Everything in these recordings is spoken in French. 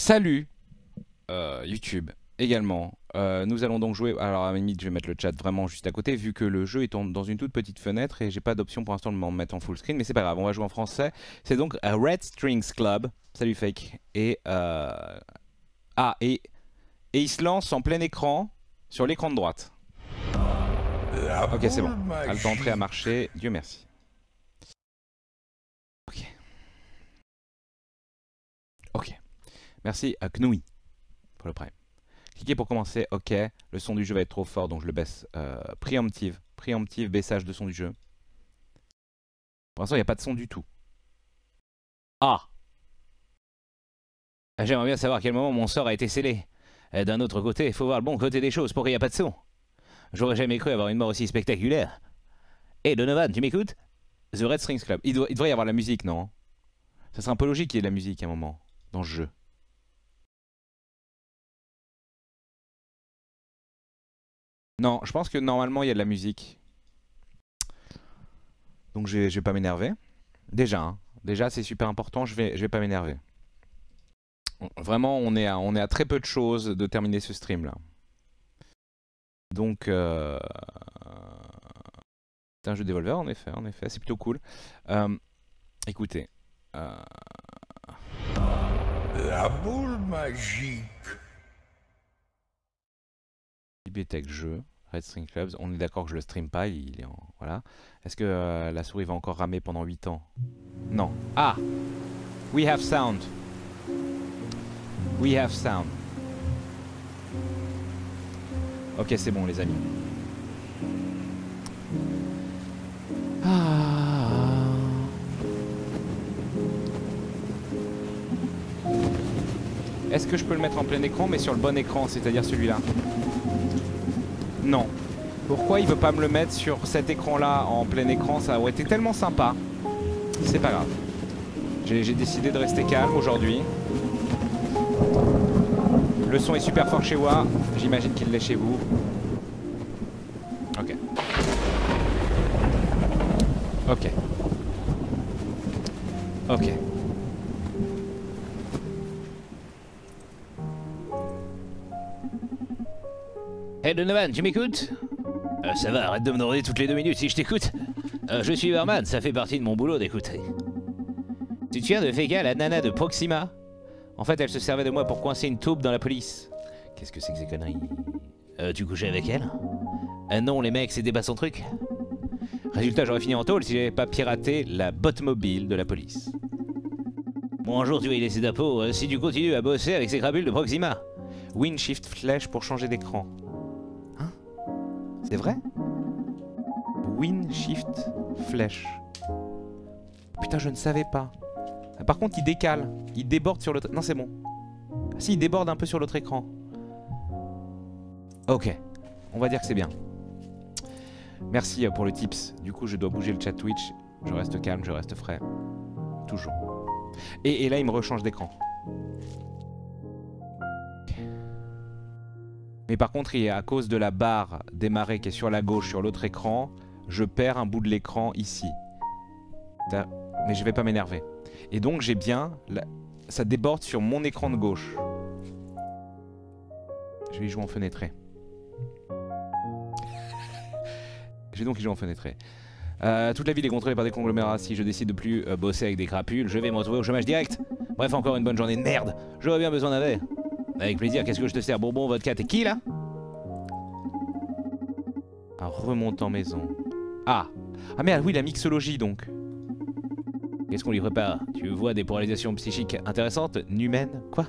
Salut YouTube également. Nous allons donc jouer. Alors à la limite, je vais mettre le chat vraiment juste à côté, vu que le jeu est dans une toute petite fenêtre et j'ai pas d'option pour l'instant de m'en mettre en full screen, mais c'est pas grave, on va jouer en français. C'est donc Red Strings Club. Salut Fake. Et il se lance en plein écran sur l'écran de droite. Ok, c'est bon. Halte entrée à marcher. Dieu merci. Ok. Merci à Knouy pour le prime. Cliquez pour commencer, ok. Le son du jeu va être trop fort, donc je le baisse. Préemptive, baissage de son du jeu. Pour l'instant, il n'y a pas de son du tout. Ah! J'aimerais bien savoir à quel moment mon sort a été scellé. D'un autre côté, il faut voir le bon côté des choses pour qu'il n'y ait pas de son. J'aurais jamais cru avoir une mort aussi spectaculaire. Hey Donovan, tu m'écoutes? The Red Strings Club. Il devrait y avoir la musique, non? Ça serait un peu logique qu'il y ait de la musique à un moment dans ce jeu. Non, je pense que normalement il y a de la musique. Donc je vais pas m'énerver. Déjà c'est super important, je vais pas m'énerver. Vraiment on est à très peu de choses de terminer ce stream là. Donc c'est un jeu Devolver en effet, c'est plutôt cool. Écoutez. La boule magique. Bibliothèque jeu, Red String Clubs, on est d'accord que je le stream pas, il est en... Voilà. Est-ce que la souris va encore ramer pendant 8 ans? Non. Ah! We have sound. We have sound. Ok, c'est bon les amis. Est-ce que je peux le mettre en plein écran, mais sur le bon écran, c'est-à-dire celui-là? Non. Pourquoi il veut pas me le mettre sur cet écran-là en plein écran? Ça aurait été tellement sympa. C'est pas grave. J'ai décidé de rester calme aujourd'hui. Le son est super fort chez moi. J'imagine qu'il l'est chez vous. Ok. Ok. Ok. Hey Donovan, tu m'écoutes? Ça va, arrête de me demander toutes les 2 minutes si je t'écoute. Je suis barman, ça fait partie de mon boulot d'écouter. Tu te souviens de Vega, la nana de Proxima? En fait, elle se servait de moi pour coincer une taupe dans la police. Qu'est-ce que c'est que ces conneries? Tu couchais avec elle? Non, les mecs, c'était pas son truc. Résultat, j'aurais fini en tôle si j'avais pas piraté la botte mobile de la police. Bon, un jour, tu vas y laisser ta peau si tu continues à bosser avec ces crapules de Proxima. Win Shift Flèche pour changer d'écran. Hein? C'est vrai? Win Shift Flèche. Putain, je ne savais pas. Par contre, il décale. Il déborde sur l'autre... Non, c'est bon. Ah, si, il déborde un peu sur l'autre écran. Ok. On va dire que c'est bien. Merci pour le tips. Du coup, je dois bouger le chat Twitch. Je reste calme, je reste frais. Toujours. Et là, il me rechange d'écran. Mais par contre, à cause de la barre démarrer qui est sur la gauche, sur l'autre écran, je perds un bout de l'écran ici. Mais je vais pas m'énerver. Et donc j'ai bien... Ça déborde sur mon écran de gauche. Je vais y jouer en fenêtré. Je vais donc y jouer en fenêtré. Toute la ville est contrôlée par des conglomérats. Si je décide de plus bosser avec des crapules, je vais me retrouver au chômage direct. Bref, encore une bonne journée de merde. J'aurais bien besoin d'un verre. Avec plaisir, qu'est-ce que je te sers? Bourbon, vodka, t'es qui là? Un remontant maison. Ah! Ah merde, oui, la mixologie donc. Qu'est-ce qu'on lui prépare? Tu vois des polarisations psychiques intéressantes? Numène? Quoi?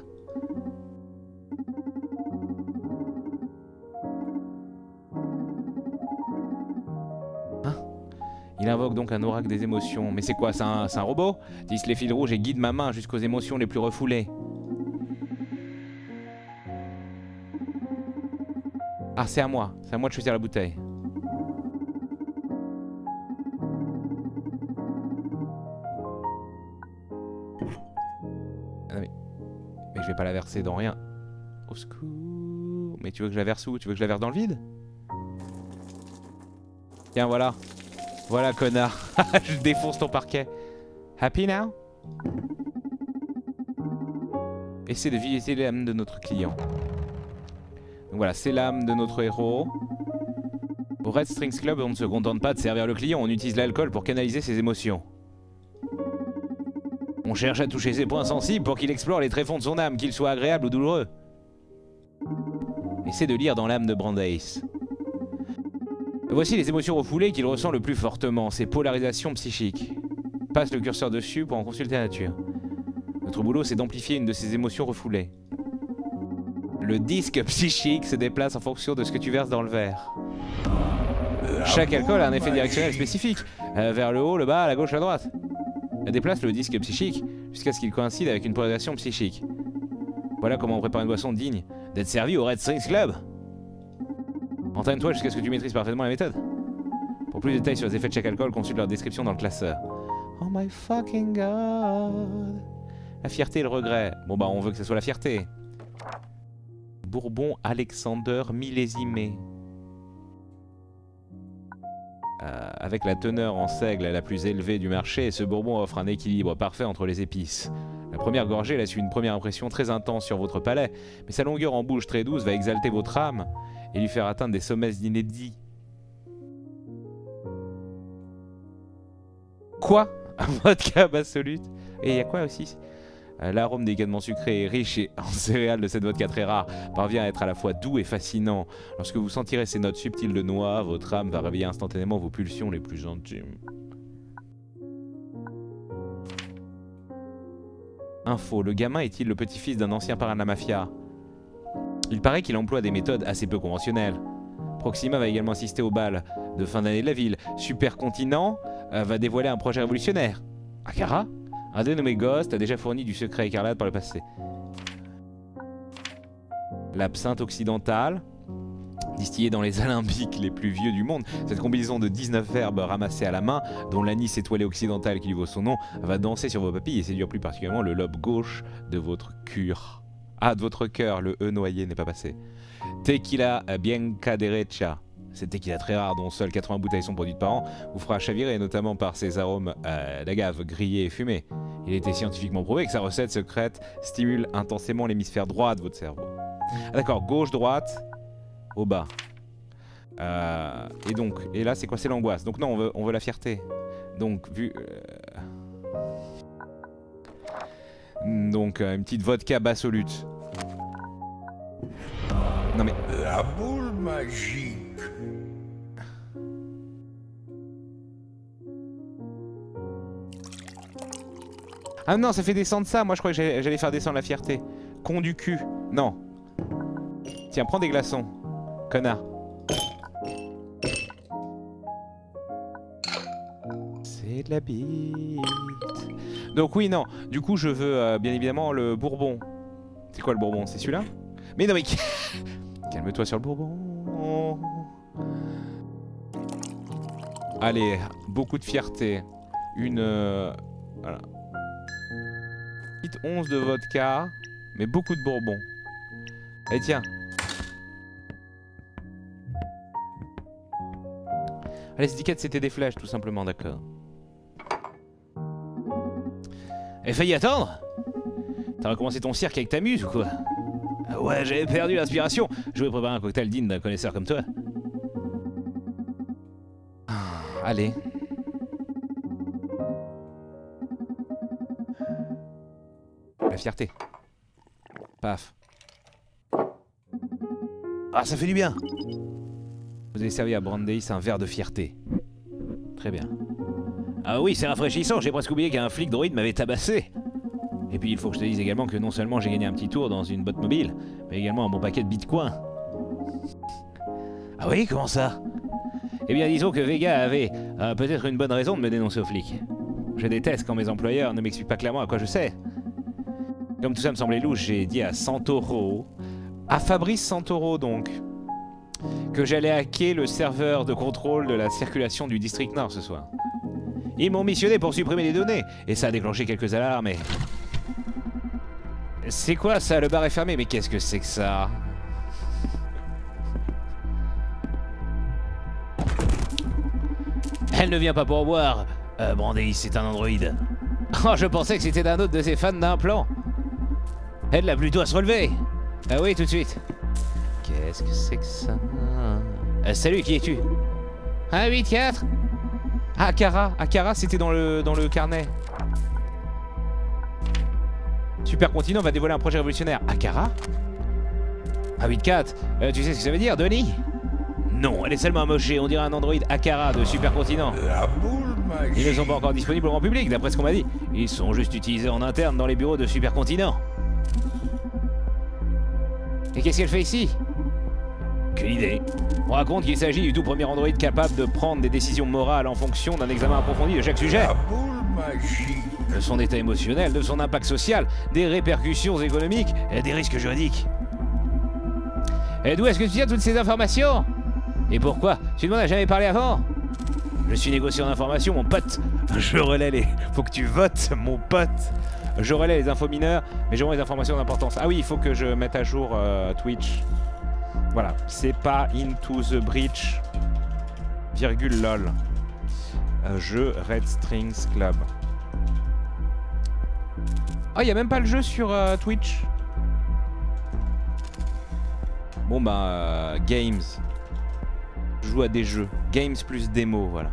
Hein? Il invoque donc un oracle des émotions. Mais c'est quoi? C'est un robot? Tisse les fils rouges et guide ma main jusqu'aux émotions les plus refoulées. Ah, c'est à moi. C'est à moi de choisir la bouteille. Ah, mais je vais pas la verser dans rien. Au secours. Mais tu veux que je la verse où? Tu veux que je la verse dans le vide? Tiens, voilà. Voilà, connard. Je défonce ton parquet. Happy now? Essaie de visiter l'âme de notre client. Donc voilà, c'est l'âme de notre héros. Au Red Strings Club, on ne se contente pas de servir le client, on utilise l'alcool pour canaliser ses émotions. On cherche à toucher ses points sensibles pour qu'il explore les tréfonds de son âme, qu'ils soient agréables ou douloureux. Essaie de lire dans l'âme de Brandeis. Voici les émotions refoulées qu'il ressent le plus fortement, ces polarisations psychiques. Passe le curseur dessus pour en consulter la nature. Notre boulot, c'est d'amplifier une de ces émotions refoulées. Le disque psychique se déplace en fonction de ce que tu verses dans le verre. Chaque alcool a un effet directionnel spécifique, vers le haut, le bas, la gauche, la droite. Déplace le disque psychique jusqu'à ce qu'il coïncide avec une polarisation psychique. Voilà comment on prépare une boisson digne d'être servie au Red Strings Club. Entraîne-toi jusqu'à ce que tu maîtrises parfaitement la méthode. Pour plus de détails sur les effets de chaque alcool, consulte leur description dans le classeur. Oh my fucking god. La fierté et le regret. Bon bah on veut que ce soit la fierté. Bourbon Alexander millésimé. Avec la teneur en seigle la plus élevée du marché, ce bourbon offre un équilibre parfait entre les épices. La première gorgée laisse une première impression très intense sur votre palais, mais sa longueur en bouche très douce va exalter votre âme et lui faire atteindre des sommets inédits. Quoi? Un vodka absolute? Et il y a quoi aussi? L'arôme délicatement sucré et riche et en céréales de cette vodka très rare parvient à être à la fois doux et fascinant. Lorsque vous sentirez ces notes subtiles de noix, votre âme va réveiller instantanément vos pulsions les plus intimes. Info, le gamin est-il le petit-fils d'un ancien parrain de la mafia? Il paraît qu'il emploie des méthodes assez peu conventionnelles. Proxima va également assister au bal de fin d'année de la ville. Supercontinent va dévoiler un projet révolutionnaire. Akara? Un dénommé Ghost a déjà fourni du secret écarlate par le passé. L'absinthe occidentale, distillée dans les alambics les plus vieux du monde, cette combinaison de 19 verbes ramassés à la main, dont l'anis étoilé occidental qui lui vaut son nom, va danser sur vos papilles et séduire plus particulièrement le lobe gauche de votre cure. Ah, de votre cœur, le E noyé n'est pas passé. Tequila Bianca Derecha. Cette tequila très rare dont seules 80 bouteilles sont produites par an vous fera chavirer notamment par ses arômes d'agave grillés et fumés. Il a été scientifiquement prouvé que sa recette secrète stimule intensément l'hémisphère droit de votre cerveau. Ah d'accord, gauche-droite, au bas. Et là c'est quoi? C'est l'angoisse. Donc non, on veut la fierté. Donc vu... Donc une petite vodka bassolute. Non mais... La boule magique. Ah non, ça fait descendre ça. Moi je croyais que j'allais faire descendre la fierté. Con du cul. Non. Tiens, prends des glaçons. Connard. C'est de la bite. Donc oui, non. Du coup, je veux bien évidemment le bourbon. C'est quoi le bourbon? C'est celui-là? Mais non mais... Calme-toi sur le bourbon. Allez, beaucoup de fierté. Une... voilà. Petite 11 de vodka, mais beaucoup de bourbon. Allez, tiens. Allez, cette étiquette, c'était des flèches, tout simplement, d'accord. Et failli attendre? T'as recommencé ton cirque avec ta muse ou quoi? Ah ouais, j'avais perdu l'inspiration. Je vais préparer un cocktail digne d'un connaisseur comme toi. Allez. La fierté. Paf. Ah, ça fait du bien. Vous avez servi à Brandeis un verre de fierté. Très bien. Ah oui, c'est rafraîchissant. J'ai presque oublié qu'un flic droïde m'avait tabassé. Et puis il faut que je te dise également que non seulement j'ai gagné un petit tour dans une botte mobile, mais également un bon paquet de bitcoins. Ah oui, comment ça? Eh bien disons que Vega avait peut-être une bonne raison de me dénoncer aux flics. Je déteste quand mes employeurs ne m'expliquent pas clairement à quoi je sers. Comme tout ça me semblait louche, j'ai dit à Santoro, à Fabrice Santoro donc, que j'allais hacker le serveur de contrôle de la circulation du district Nord ce soir. Ils m'ont missionné pour supprimer les données, et ça a déclenché quelques alarmes et... C'est quoi ça? Le bar est fermé, mais qu'est-ce que c'est que ça? Elle ne vient pas pour boire. Brandeis, c'est un androïde. Oh, je pensais que c'était d'un autre de ses fans d'implant. Aide-la plutôt à se relever. Ah oui, tout de suite. Qu'est-ce que c'est que ça? Salut, qui es-tu? 184. Ah, Akara. Akara, c'était dans le carnet. Supercontinent va dévoiler un projet révolutionnaire. Akara? 184. Tu sais ce que ça veut dire, Denis? Non, elle est seulement amochée. On dirait un androïde Akara de Supercontinent. La boule magique. Ils ne sont pas encore disponibles au grand public, d'après ce qu'on m'a dit. Ils sont juste utilisés en interne dans les bureaux de Supercontinent. Et qu'est-ce qu'elle fait ici? Qu'une idée. On raconte qu'il s'agit du tout premier androïde capable de prendre des décisions morales en fonction d'un examen approfondi de chaque sujet. La boule magique. De son état émotionnel, de son impact social, des répercussions économiques et des risques juridiques. Et d'où est-ce que tu tiens toutes ces informations? Et pourquoi? Tu ne m'en as jamais parlé avant? Je suis négociant d'informations, mon pote. Je relais les... Faut que tu votes, mon pote. Je relais les infos mineures, mais j'aurai les informations d'importance. Ah oui, il faut que je mette à jour Twitch. Voilà, c'est pas Into the Breach, virgule lol. Jeu Red Strings Club. Ah, il y a même pas le jeu sur Twitch. Bon bah, Games. Je joue à des jeux. Games plus démo, voilà.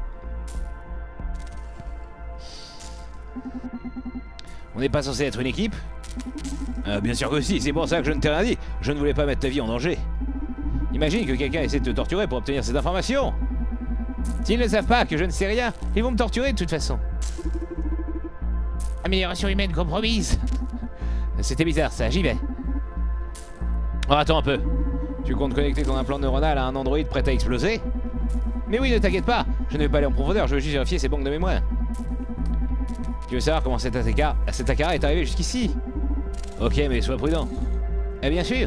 On n'est pas censé être une équipe? Bien sûr que si, c'est pour ça que je ne t'ai rien dit. Je ne voulais pas mettre ta vie en danger. Imagine que quelqu'un essaie de te torturer pour obtenir cette information. S'ils ne savent pas que je ne sais rien, ils vont me torturer de toute façon. Amélioration humaine compromise. C'était bizarre ça, j'y vais. Oh, attends un peu. Tu comptes connecter ton implant neuronal à un androïde prêt à exploser? Mais oui, ne t'inquiète pas, je ne vais pas aller en profondeur, je veux juste vérifier ses banques de mémoire. Tu veux savoir comment cet Akara est arrivé jusqu'ici? Ok, mais sois prudent. Eh bien sûr.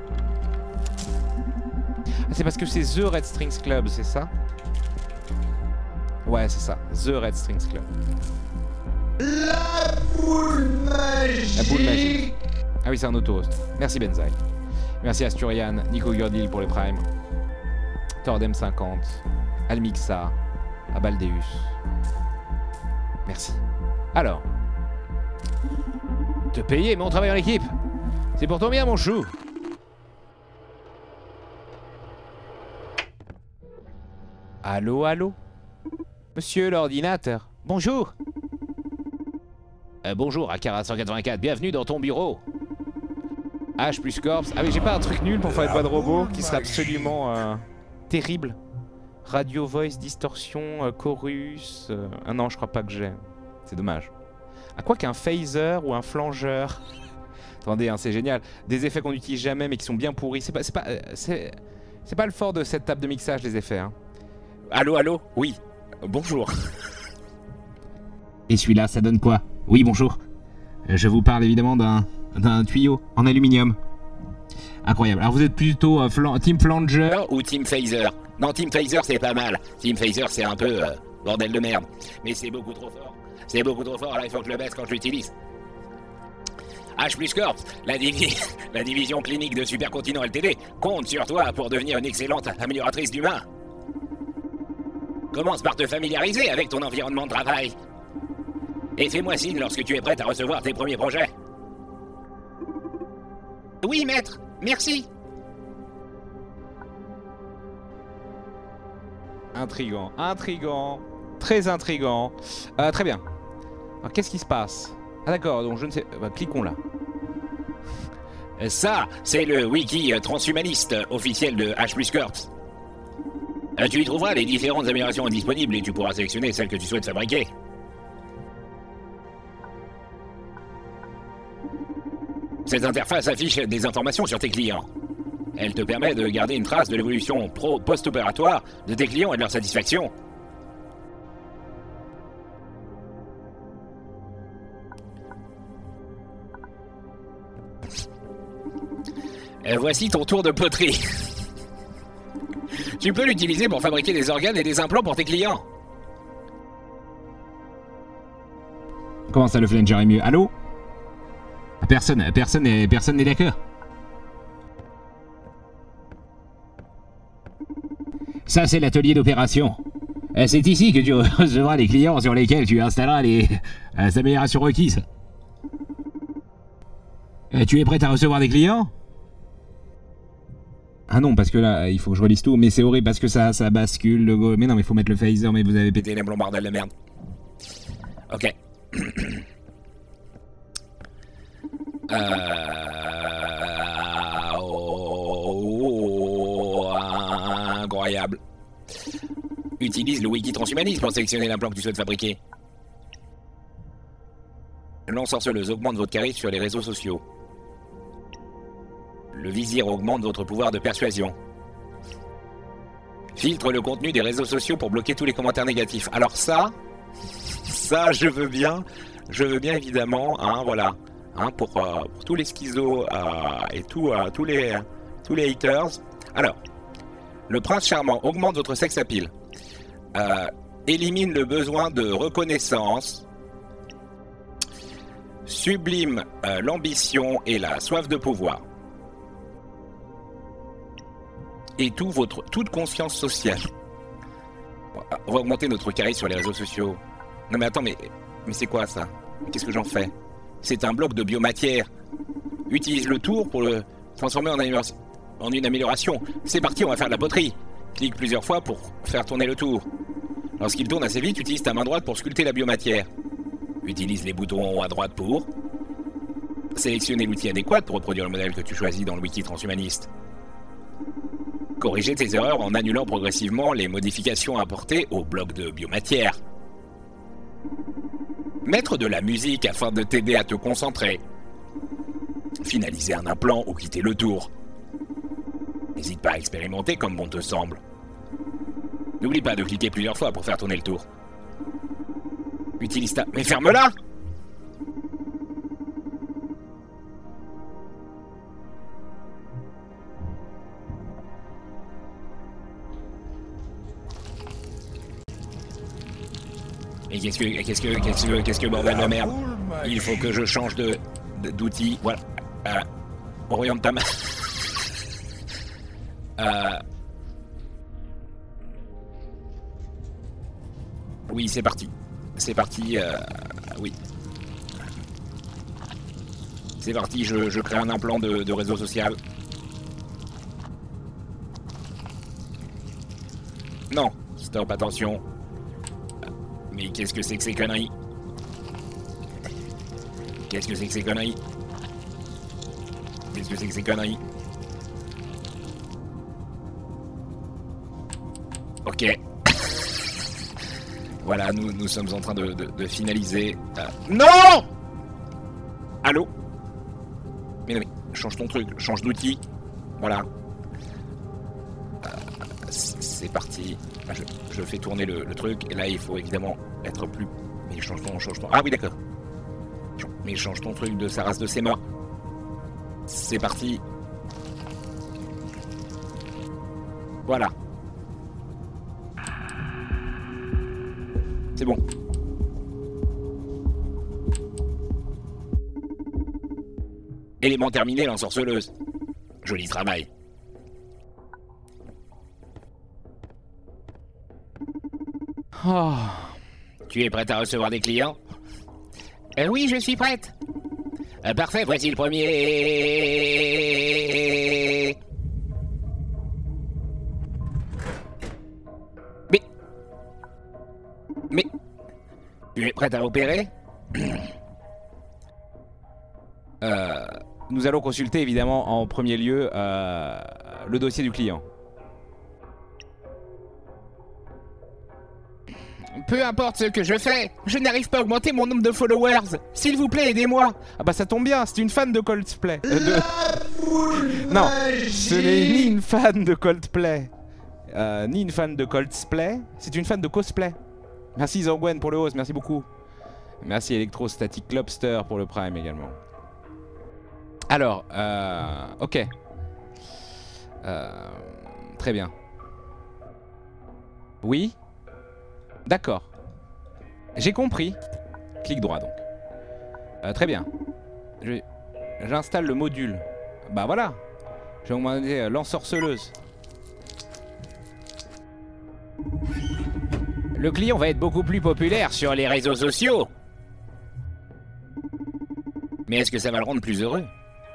Ah, c'est parce que c'est The Red Strings Club, c'est ça? Ouais, c'est ça. The Red Strings Club. La boule magique. La boule magique. Ah oui, c'est un auto-host. Merci Benzaï. Merci Asturian, Nico Gurdil pour les primes. Tordem 50, Almixa, Abaldeus. Merci. Alors. Te payer, mais on travaille en équipe. C'est pour ton bien, mon chou. Allô, allô? Monsieur l'ordinateur. Bonjour. Bonjour, Akara 184, bienvenue dans ton bureau. H plus Corps. Ah mais j'ai pas un truc nul pour faire une voix de robot qui serait absolument terrible. Radio Voice, Distorsion, Chorus... Ah non, je crois pas que j'ai. C'est dommage. À quoi qu'un phaser ou un flangeur. Attendez, hein, c'est génial. Des effets qu'on n'utilise jamais mais qui sont bien pourris. C'est pas le fort de cette table de mixage, les effets. Hein. Allô, allô? Oui. Bonjour. Et celui-là, ça donne quoi? Oui, bonjour. Je vous parle évidemment d'un tuyau en aluminium. Incroyable. Alors vous êtes plutôt Team Flanger ou Team Phaser? Non, Team Phaser c'est pas mal. Team Phaser c'est un peu bordel de merde. Mais c'est beaucoup trop fort. C'est beaucoup trop fort, là il faut que je le baisse quand je l'utilise. H plus Corps, la division clinique de Supercontinent LTD compte sur toi pour devenir une excellente amélioratrice d'humains. Commence par te familiariser avec ton environnement de travail. Et fais-moi signe lorsque tu es prête à recevoir tes premiers projets. Oui, maître. Merci. Intriguant, intriguant, très intriguant. Très bien. Alors qu'est-ce qui se passe? Ah d'accord, donc je ne sais... Bah, cliquons là. Ça, c'est le wiki transhumaniste officiel de H plus Corps. Tu y trouveras les différentes améliorations disponibles et tu pourras sélectionner celles que tu souhaites fabriquer. Cette interface affiche des informations sur tes clients. Elle te permet de garder une trace de l'évolution post-opératoire de tes clients et de leur satisfaction. Voici ton tour de poterie. Tu peux l'utiliser pour fabriquer des organes et des implants pour tes clients. Comment ça, le flanger est mieux? Allô? Personne n'est d'accord. Ça, c'est l'atelier d'opération. C'est ici que tu recevras les clients sur lesquels tu installeras les améliorations requises. Tu es prête à recevoir des clients? Ah non, parce que là, il faut que je relise tout, mais c'est horrible parce que ça bascule le go. Mais non, mais il faut mettre le phaser, mais vous avez pété les plombs, bordel de merde. Ok. Incroyable. Utilise le wiki transhumanisme pour sélectionner l'implant que tu souhaites fabriquer. L'ensorceleuse augmente votre charisme sur les réseaux sociaux. Le vizir augmente votre pouvoir de persuasion. Filtre le contenu des réseaux sociaux pour bloquer tous les commentaires négatifs. Alors ça, je veux bien évidemment, hein, voilà, hein, pour tous les schizos et tous les haters. Alors, le prince charmant augmente votre sex appeal, élimine le besoin de reconnaissance, sublime l'ambition et la soif de pouvoir. Et toute conscience sociale. On va augmenter notre charisme sur les réseaux sociaux. Non mais attends, mais c'est quoi ça? Qu'est-ce que j'en fais? C'est un bloc de biomatière. Utilise le tour pour le transformer en une amélioration. C'est parti, on va faire de la poterie. Clique plusieurs fois pour faire tourner le tour. Lorsqu'il tourne assez vite, utilise ta main droite pour sculpter la biomatière. Utilise les boutons en haut à droite pour sélectionner l'outil adéquat pour reproduire le modèle que tu choisis dans le wiki transhumaniste. Corriger tes erreurs en annulant progressivement les modifications apportées au bloc de biomatière. Mettre de la musique afin de t'aider à te concentrer. Finaliser un implant ou quitter le tour. N'hésite pas à expérimenter comme bon te semble. N'oublie pas de cliquer plusieurs fois pour faire tourner le tour. Utilise ta... Mais ferme-la! Et qu'est-ce que bordel de merde? Il faut que je change d'outil. Voilà. Oriente ta main. Oui, c'est parti. C'est parti. Oui. C'est parti. Je crée un implant de réseau social. Non. Stop, attention. Mais qu'est-ce que c'est que ces conneries? Qu'est-ce que c'est que ces conneries? Qu'est-ce que c'est que ces conneries? Ok. Voilà, nous sommes en train de finaliser. Non! Allô? Mais non, mais change ton truc, change d'outil. Voilà. C'est parti. Je fais tourner le truc. Et là, il faut évidemment être plus... Mais change ton... Ah oui, d'accord. Mais change ton truc de sa race de ses morts. C'est parti. Voilà. C'est bon. Élément terminé, l'ensorceleuse. Joli travail. Oh. Tu es prête à recevoir des clients? Oui, je suis prête. Parfait, voici le premier. Mais... Tu es prête à opérer? Nous allons consulter évidemment en premier lieu le dossier du client. Peu importe ce que je fais, je n'arrive pas à augmenter mon nombre de followers. S'il vous plaît, aidez-moi. Ah bah ça tombe bien, c'est une fan de Coldplay. Non, ce n'est ni une fan de Coldplay, ni une fan de Coldplay, c'est une fan de cosplay. Merci Zangwen pour le host, merci beaucoup. Merci Electrostatic Lobster pour le Prime également. Alors, ok. Très bien. Oui. D'accord. J'ai compris. Clic droit donc. Très bien. J'installe le module. Bah voilà. Je vais augmenter l'ensorceleuse. Le client va être beaucoup plus populaire sur les réseaux sociaux. Mais est-ce que ça va le rendre plus heureux?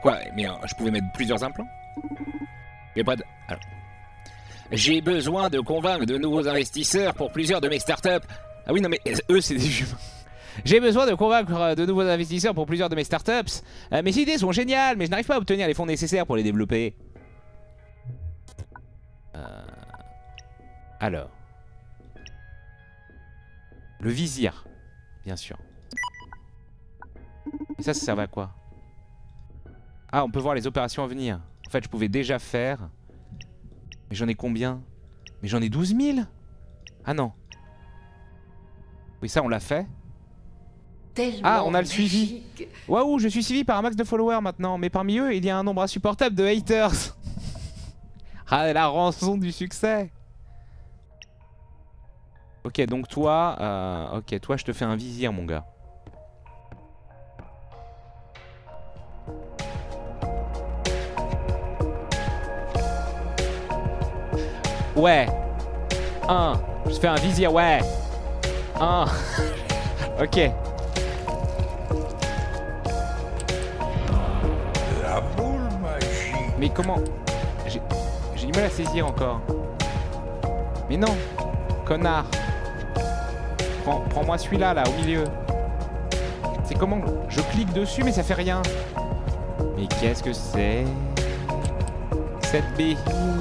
Quoi? Mais je pouvais mettre plusieurs implants? Mais pas de... Alors. J'ai besoin de convaincre de nouveaux investisseurs pour plusieurs de mes startups. Ah oui, non mais eux, c'est des humains. J'ai besoin de convaincre de nouveaux investisseurs pour plusieurs de mes startups. Mes idées sont géniales, mais je n'arrive pas à obtenir les fonds nécessaires pour les développer. Alors. Le vizir, bien sûr. Et ça servait à quoi? Ah, on peut voir les opérations à venir. En fait, je pouvais déjà faire. Mais j'en ai combien? Mais j'en ai 12 000. Ah non. Oui, ça, on l'a fait. Ah, on a le suivi. Waouh, je suis suivi par un max de followers maintenant. Mais parmi eux, il y a un nombre insupportable de haters. Ah, la rançon du succès. Ok, donc toi... ok, toi, je te fais un vizir, mon gars. Ouais. Je fais un vizir, ouais. Ok. La boule magique. Mais comment... J'ai du mal à saisir encore. Mais non. Connard. Prends-moi celui-là, là, au milieu. C'est comment... Je clique dessus, mais ça fait rien. Mais qu'est-ce que c'est? Cette bille.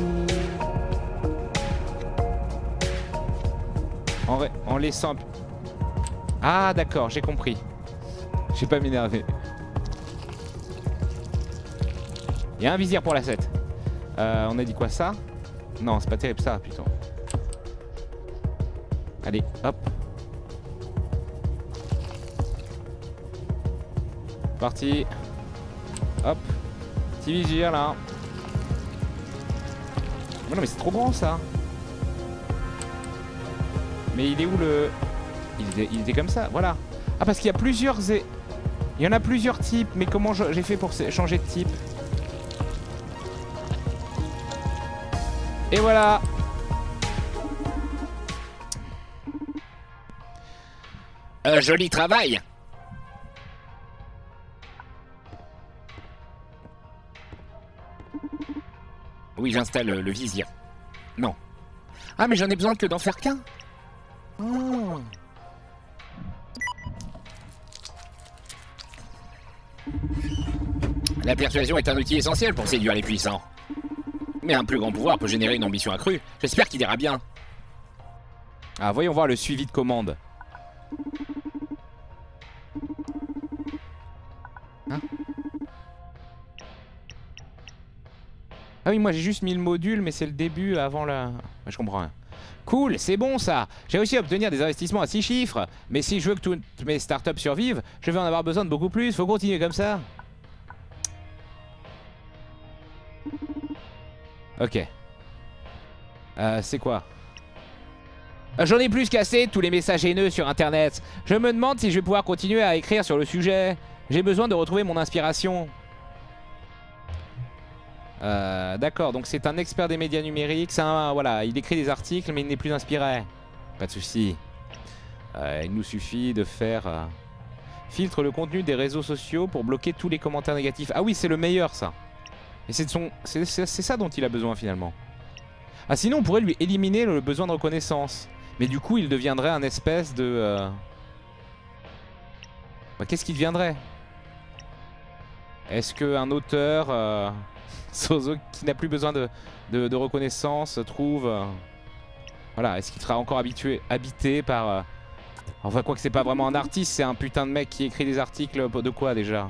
En laissant... Ah, d'accord, j'ai compris. Je vais pas m'énerver. Il y a un vizir pour la 7. On a dit quoi, ça? Non, c'est pas terrible ça, putain. Allez, hop. Parti. Hop. Petit vizir, là. Oh non, mais c'est trop grand, ça. Mais il est où le... Il était comme ça, voilà. Ah, parce qu'il y a plusieurs... Il y en a plusieurs types. Mais comment j'ai fait pour changer de type? Et voilà. Joli travail. Oui, j'installe le vizir. Non. Ah, mais j'en ai besoin que d'en faire qu'un. Oh. La persuasion est un outil essentiel pour séduire les puissants. Mais un plus grand pouvoir peut générer une ambition accrue. J'espère qu'il ira bien. Ah, voyons voir le suivi de commande. Hein? Ah oui, moi j'ai juste mis le module, mais c'est le début avant la... Je comprends rien. Cool, c'est bon ça. J'ai réussi à obtenir des investissements à 6 chiffres. Mais si je veux que toutes mes startups survivent, je vais en avoir besoin de beaucoup plus. Faut continuer comme ça. Ok. C'est quoi? J'en ai plus qu'assez de tous les messages haineux sur internet. Je me demande si je vais pouvoir continuer à écrire sur le sujet. J'ai besoin de retrouver mon inspiration. D'accord, donc c'est un expert des médias numériques. Voilà, il écrit des articles mais il n'est plus inspiré. Pas de souci. Il nous suffit de faire... filtre le contenu des réseaux sociaux pour bloquer tous les commentaires négatifs. Ah oui, c'est le meilleur ça. Et c'est ça dont il a besoin finalement. Ah sinon on pourrait lui éliminer le besoin de reconnaissance. Mais du coup il deviendrait un espèce de... Bah, qu'est-ce qu'il deviendrait? Est-ce qu'un auteur... Sozo qui n'a plus besoin de reconnaissance trouve... Voilà, est-ce qu'il sera encore habité par... Enfin quoi que c'est pas vraiment un artiste, c'est un putain de mec qui écrit des articles de quoi déjà?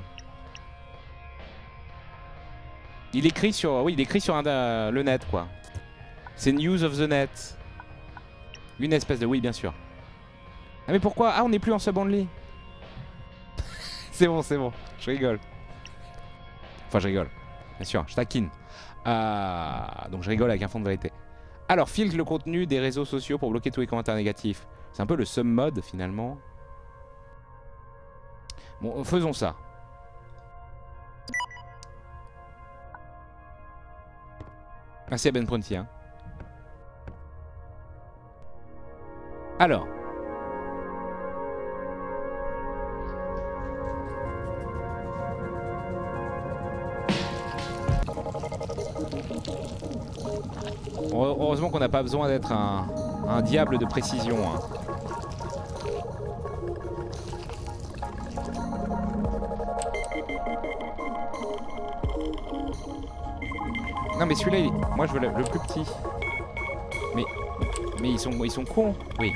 Il écrit sur... Oui, il écrit sur le net quoi. C'est News of the Net. Une espèce de... Oui, bien sûr. Ah mais pourquoi? Ah, on n'est plus en sub only. C'est bon, c'est bon. Je rigole. Enfin, je rigole. Bien sûr, je taquine. Donc je rigole avec un fond de vérité. Alors, filtre le contenu des réseaux sociaux pour bloquer tous les commentaires négatifs. C'est un peu le sub mode finalement. Bon, faisons ça. Merci à Ben Pronti. Hein. Alors. Heureusement qu'on n'a pas besoin d'être un diable de précision. Hein. Non mais celui-là, moi je veux le plus petit. Mais ils sont cons. Oui.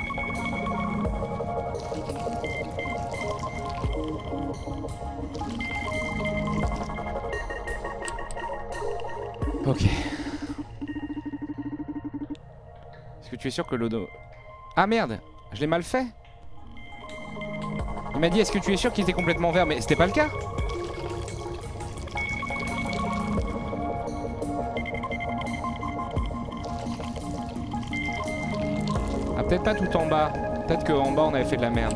Ok. Est-ce que tu es sûr que l'odo... Ah merde, je l'ai mal fait. Il m'a dit est-ce que tu es sûr qu'il était complètement vert, mais c'était pas le cas. Ah peut-être pas tout en bas. Peut-être qu'en bas on avait fait de la merde.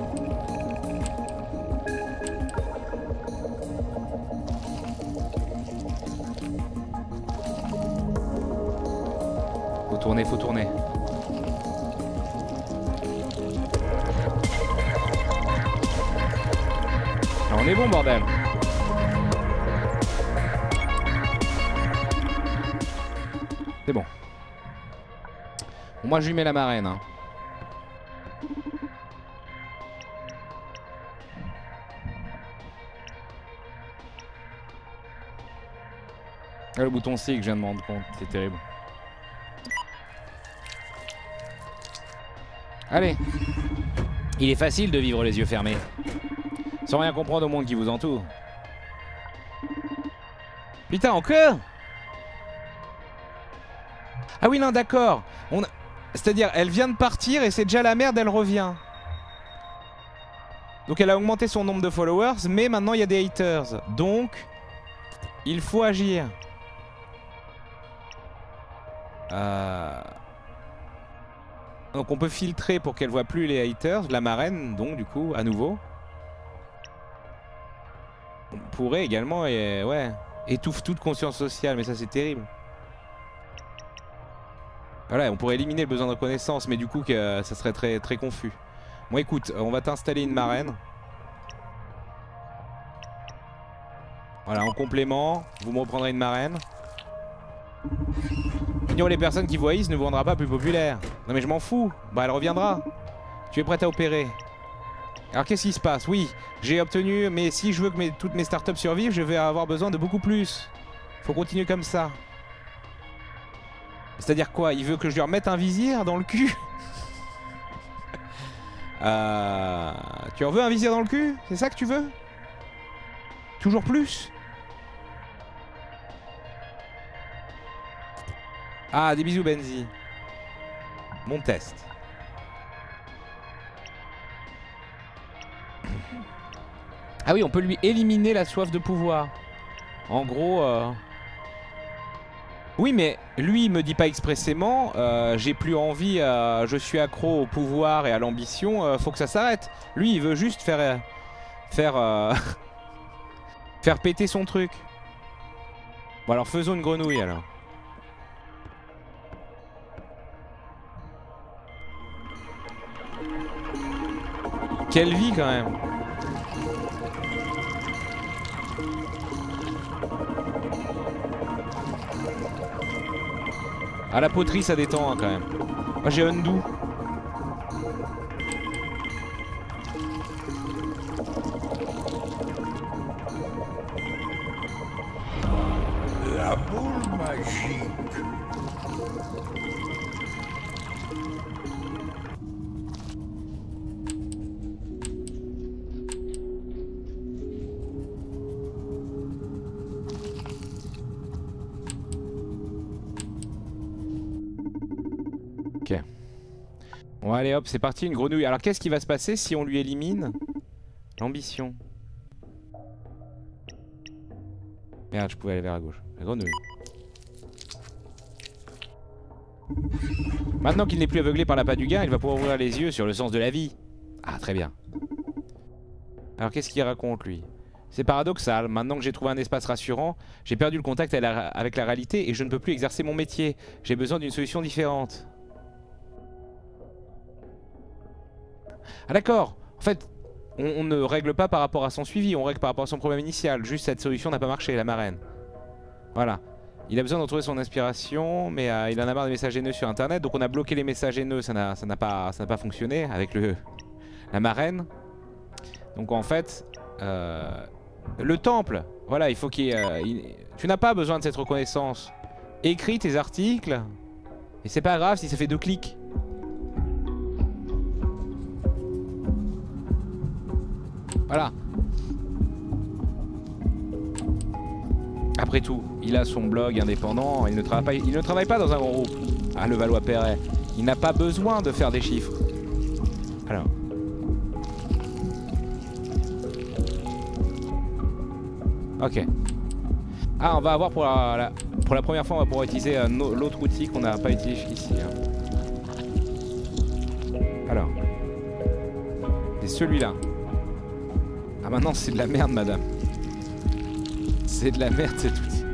Faut tourner. Ah, on est bon bordel. C'est bon. Bon, moi je lui mets la marraine. Hein. Ah, le bouton C que je viens de me rendre compte, c'est terrible. Allez. Il est facile de vivre les yeux fermés, sans rien comprendre au monde qui vous entoure. Putain, encore? Ah oui, non, d'accord. C'est-à-dire, elle vient de partir et c'est déjà la merde, elle revient. Donc elle a augmenté son nombre de followers, mais maintenant il y a des haters. Donc, il faut agir. Donc on peut filtrer pour qu'elle voit plus les haters, la marraine donc du coup à nouveau. On pourrait également ouais, étouffe toute conscience sociale, mais ça c'est terrible. Voilà, on pourrait éliminer le besoin de reconnaissance, mais du coup ça serait très, très confus. Bon écoute, on va t'installer une marraine. Voilà, en complément, vous me reprendrez une marraine. Ignorez les personnes qui voient Is ne vous rendra pas plus populaire. Non mais je m'en fous. Bah elle reviendra. Tu es prête à opérer. Alors qu'est-ce qui se passe? Oui, j'ai obtenu, mais si je veux que toutes mes startups survivent, je vais avoir besoin de beaucoup plus. Faut continuer comme ça. C'est-à-dire quoi? Il veut que je lui remette un vizir dans le cul? Tu en veux un vizir dans le cul? C'est ça que tu veux? Toujours plus? Ah, des bisous Benzi. Mon test. Ah oui, on peut lui éliminer la soif de pouvoir. En gros... Oui, mais lui, il me dit pas expressément, j'ai plus envie, je suis accro au pouvoir et à l'ambition, faut que ça s'arrête. Lui, il veut juste faire péter son truc. Bon alors, faisons une grenouille alors. Quelle vie quand même. Ah la poterie ça détend hein, quand même. Moi j'ai undo. La boule magique. Ok. Bon allez hop, c'est parti, une grenouille. Alors qu'est-ce qui va se passer si on lui élimine l'ambition? Merde, je pouvais aller vers la gauche. La grenouille. Maintenant qu'il n'est plus aveuglé par l'appât du gain, il va pouvoir ouvrir les yeux sur le sens de la vie. Ah très bien. Alors qu'est-ce qu'il raconte lui? C'est paradoxal, maintenant que j'ai trouvé un espace rassurant, j'ai perdu le contact avec la réalité et je ne peux plus exercer mon métier. J'ai besoin d'une solution différente. Ah d'accord. En fait, on ne règle pas par rapport à son suivi, on règle par rapport à son problème initial. Juste cette solution n'a pas marché, la marraine. Voilà. Il a besoin de retrouver son inspiration, mais il en a marre des messages haineux sur internet. Donc on a bloqué les messages haineux, ça n'a pas fonctionné avec la marraine. Donc en fait, le temple, voilà, il faut qu'il y ait... tu n'as pas besoin de cette reconnaissance. Écris tes articles, et c'est pas grave si ça fait 2 clics. Voilà. Après tout, il a son blog indépendant, il ne travaille pas dans un groupe. Ah, le Valois-Perret. Il n'a pas besoin de faire des chiffres. Alors. Ok. Ah, on va avoir pour la première fois, on va pouvoir utiliser l'autre outil qu'on n'a pas utilisé ici. Hein. Alors. C'est celui-là. Ah, maintenant c'est de la merde, madame. C'est de la merde cet outil.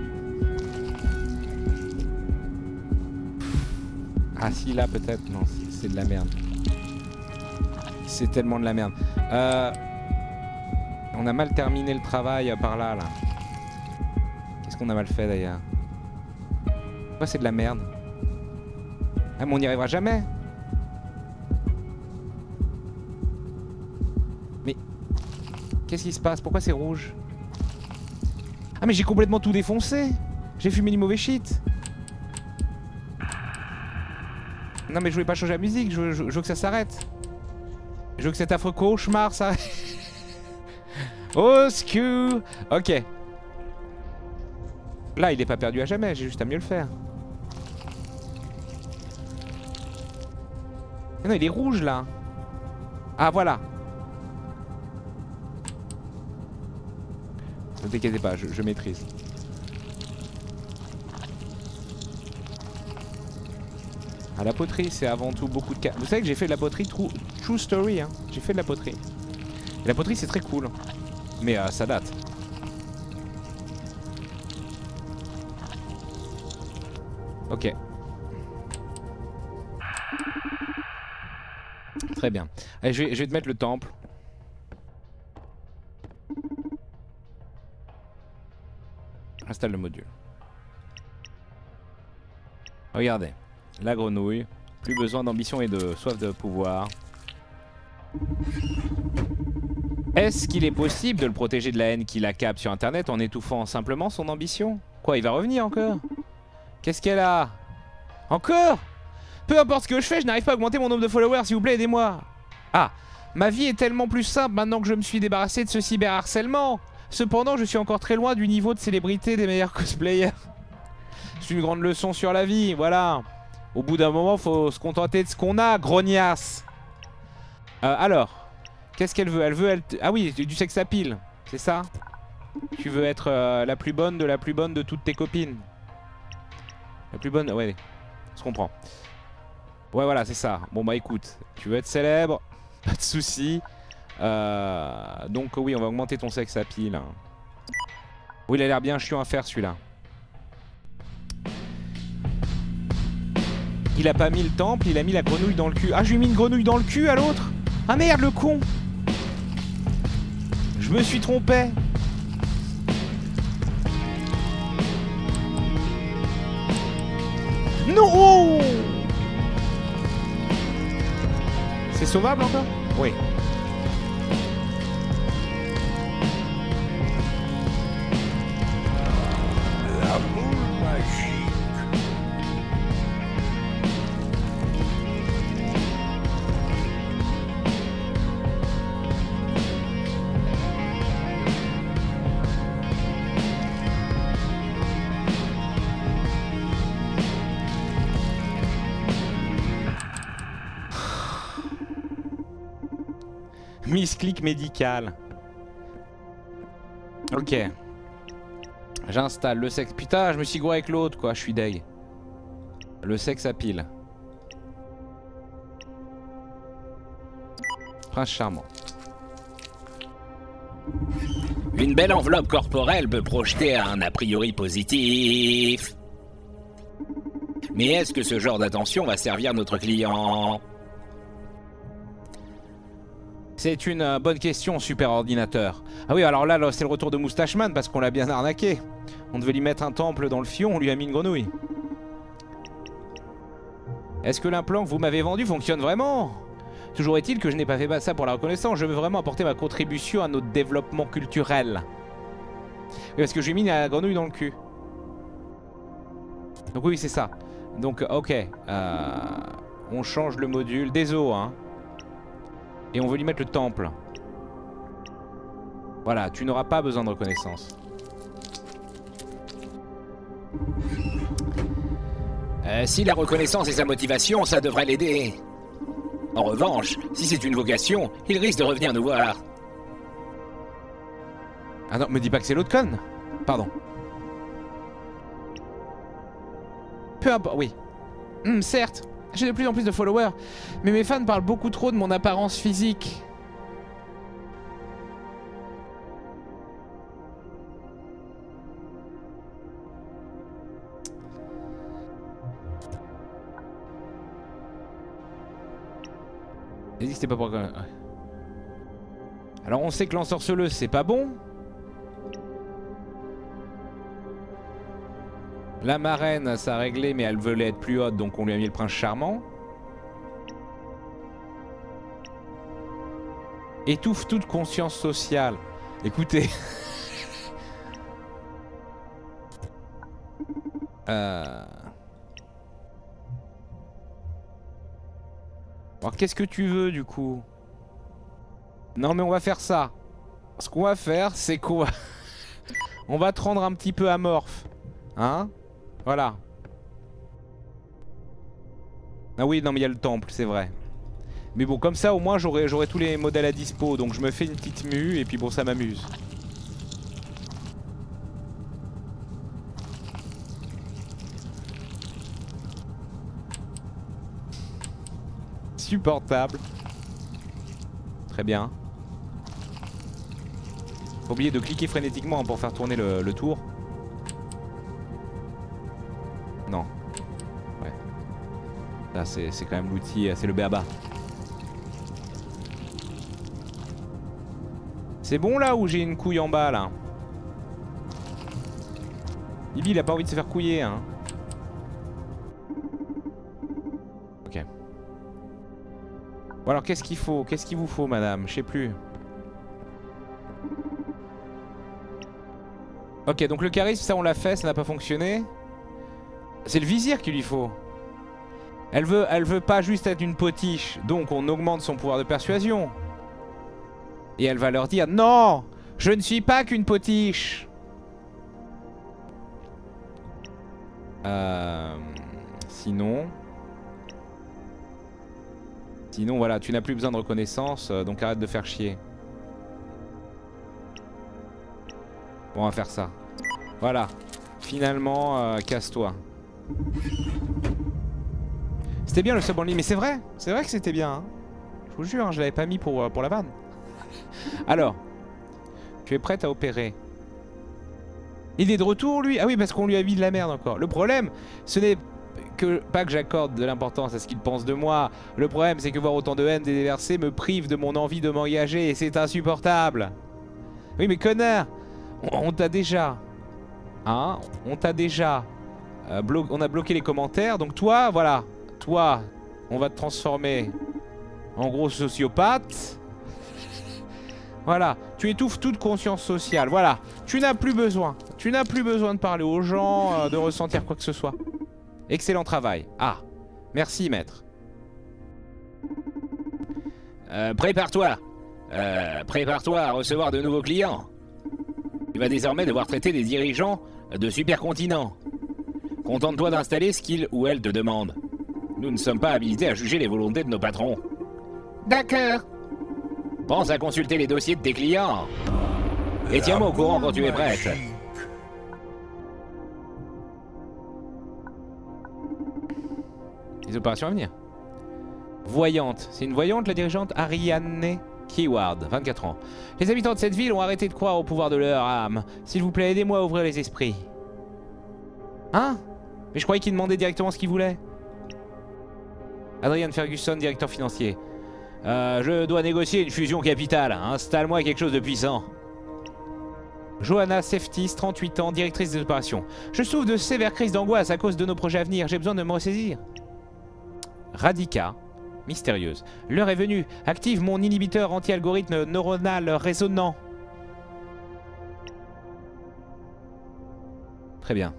Ah si, là peut-être. Non, c'est de la merde. C'est tellement de la merde. On a mal terminé le travail par là. Qu'est-ce qu'on a mal fait d'ailleurs? Pourquoi c'est de la merde? Ah mais on n'y arrivera jamais. Mais qu'est-ce qui se passe? Pourquoi c'est rouge? Ah mais j'ai complètement tout défoncé. J'ai fumé du mauvais shit. Non mais je voulais pas changer la musique, je veux que ça s'arrête. Je veux que cet affreux cauchemar s'arrête. Au secours. Ok. Là il est pas perdu à jamais, j'ai juste à mieux le faire. Mais non il est rouge là. Ah voilà. Ne t'inquiète pas, je maîtrise. Ah, la poterie, c'est avant tout beaucoup de... Vous savez que j'ai fait de la poterie true story, hein. J'ai fait de la poterie. Et la poterie, c'est très cool. Mais ça date. Ok. Très bien. Allez, je vais te mettre le temple. Installe le module. Regardez. La grenouille. Plus besoin d'ambition et de soif de pouvoir. Est-ce qu'il est possible de le protéger de la haine qui l'accable sur internet en étouffant simplement son ambition? Quoi, il va revenir encore? Qu'est-ce qu'elle a? Encore? Peu importe ce que je fais, je n'arrive pas à augmenter mon nombre de followers, s'il vous plaît, aidez-moi. Ah, ma vie est tellement plus simple maintenant que je me suis débarrassé de ce cyberharcèlement. Cependant, je suis encore très loin du niveau de célébrité des meilleurs cosplayers. C'est une grande leçon sur la vie, voilà. Au bout d'un moment, faut se contenter de ce qu'on a, grognasse. Alors, qu'est-ce qu'elle veut? Elle veut... Ah oui, du sex appeal, c'est ça? Tu veux être la plus bonne de toutes tes copines. La plus bonne... Ouais, je comprends. Ouais, voilà, c'est ça. Bon, bah écoute, tu veux être célèbre, pas de soucis. Donc oui, on va augmenter ton sex appeal. Hein. Oui, il a l'air bien chiant à faire celui-là. Il a pas mis le temple, il a mis la grenouille dans le cul. Ah, je lui ai mis une grenouille dans le cul à l'autre. Ah merde, le con. Je me suis trompé. Non. Oh, c'est sauvable encore? Oui. La boule magique. Misclick médical. Ok. J'installe le sexe. Putain, je me suis gouré avec l'autre, quoi. Je suis deg. Le sexe à pile. Prince charmant. Une belle enveloppe corporelle peut projeter un a priori positif. Mais est-ce que ce genre d'attention va servir notre client? C'est une bonne question, super ordinateur. Ah oui, alors là c'est le retour de Moustacheman parce qu'on l'a bien arnaqué. On devait lui mettre un temple dans le fion, on lui a mis une grenouille. Est-ce que l'implant que vous m'avez vendu fonctionne vraiment? Toujours est-il que je n'ai pas fait ça pour la reconnaissance. Je veux vraiment apporter ma contribution à notre développement culturel. Oui, parce que j'ai mis la grenouille dans le cul. Donc oui, c'est ça. Donc, ok. On change le module. Désolé, hein. Et on veut lui mettre le temple. Voilà, tu n'auras pas besoin de reconnaissance. Si la reconnaissance est sa motivation, ça devrait l'aider. En revanche, si c'est une vocation, il risque de revenir nous voir. Ah non, me dis pas que c'est l'autre conne. Pardon. Peu importe, oui. Certes, j'ai de plus en plus de followers, mais mes fans parlent beaucoup trop de mon apparence physique. J'ai dit que c'était pas pour... Ouais. Alors on sait que l'ensorceleuse c'est pas bon. La marraine ça a réglé mais elle voulait être plus haute donc on lui a mis le prince charmant. Étouffe toute conscience sociale. Écoutez. Alors qu'est-ce que tu veux du coup? Non mais on va faire ça. Ce qu'on va faire c'est qu'on va... on va te rendre un petit peu amorphe. Hein? Voilà. Ah oui non mais il y a le temple c'est vrai. Mais bon comme ça au moins j'aurai tous les modèles à dispo. Donc je me fais une petite mue et puis bon ça m'amuse. Supportable. Très bien. Faut oublier de cliquer frénétiquement pour faire tourner le tour. Non. Ouais. Là c'est quand même l'outil, c'est le béaba. C'est bon là ou j'ai une couille en bas là? Bibi il a pas envie de se faire couiller hein. Ok. Bon alors qu'est-ce qu'il faut? Qu'est-ce qu'il vous faut madame? Je sais plus. Ok donc le charisme ça on l'a fait, ça n'a pas fonctionné. C'est le vizir qu'il lui faut. Elle veut pas juste être une potiche. Donc on augmente son pouvoir de persuasion. Et elle va leur dire non, je ne suis pas qu'une potiche. Sinon voilà, tu n'as plus besoin de reconnaissance, donc arrête de faire chier. Bon, on va faire ça. Voilà. Finalement, casse-toi. C'était bien le sub only, mais c'est vrai que c'était bien. Hein. Je vous jure, hein, je l'avais pas mis pour la vanne. Alors, tu es prête à opérer. Il est de retour lui? Ah oui parce qu'on lui a mis de la merde encore. Le problème ce n'est pas que j'accorde de l'importance à ce qu'il pense de moi. Le problème c'est que voir autant de haine déversée me prive de mon envie de m'engager et c'est insupportable. Oui mais connard, on t'a déjà... Hein? On t'a déjà... on a bloqué les commentaires donc toi voilà. Toi on va te transformer en gros sociopathe. Voilà, tu étouffes toute conscience sociale. Voilà, tu n'as plus besoin. Tu n'as plus besoin de parler aux gens, de ressentir quoi que ce soit. Excellent travail. Ah, merci maître. Prépare-toi. Prépare-toi à recevoir de nouveaux clients. Tu vas désormais devoir traiter des dirigeants de supercontinents. Contente-toi d'installer ce qu'il ou elle te demande. Nous ne sommes pas habilités à juger les volontés de nos patrons. D'accord. Pense à consulter les dossiers de tes clients. Et tiens-moi au courant quand tu es prête. Les opérations à venir. Voyante. C'est une voyante la dirigeante Ariane Keyward, 24 ans. Les habitants de cette ville ont arrêté de croire au pouvoir de leur âme. S'il vous plaît, aidez-moi à ouvrir les esprits. Hein? Mais je croyais qu'il demandait directement ce qu'il voulait. Adrian Ferguson, directeur financier. Je dois négocier une fusion capitale. Installe-moi quelque chose de puissant. Johanna Seftis, 38 ans, directrice des opérations. Je souffre de sévères crises d'angoisse à cause de nos projets à venir. J'ai besoin de me ressaisir. Radika, mystérieuse. L'heure est venue. Active mon inhibiteur anti-algorithme neuronal résonnant. Très bien.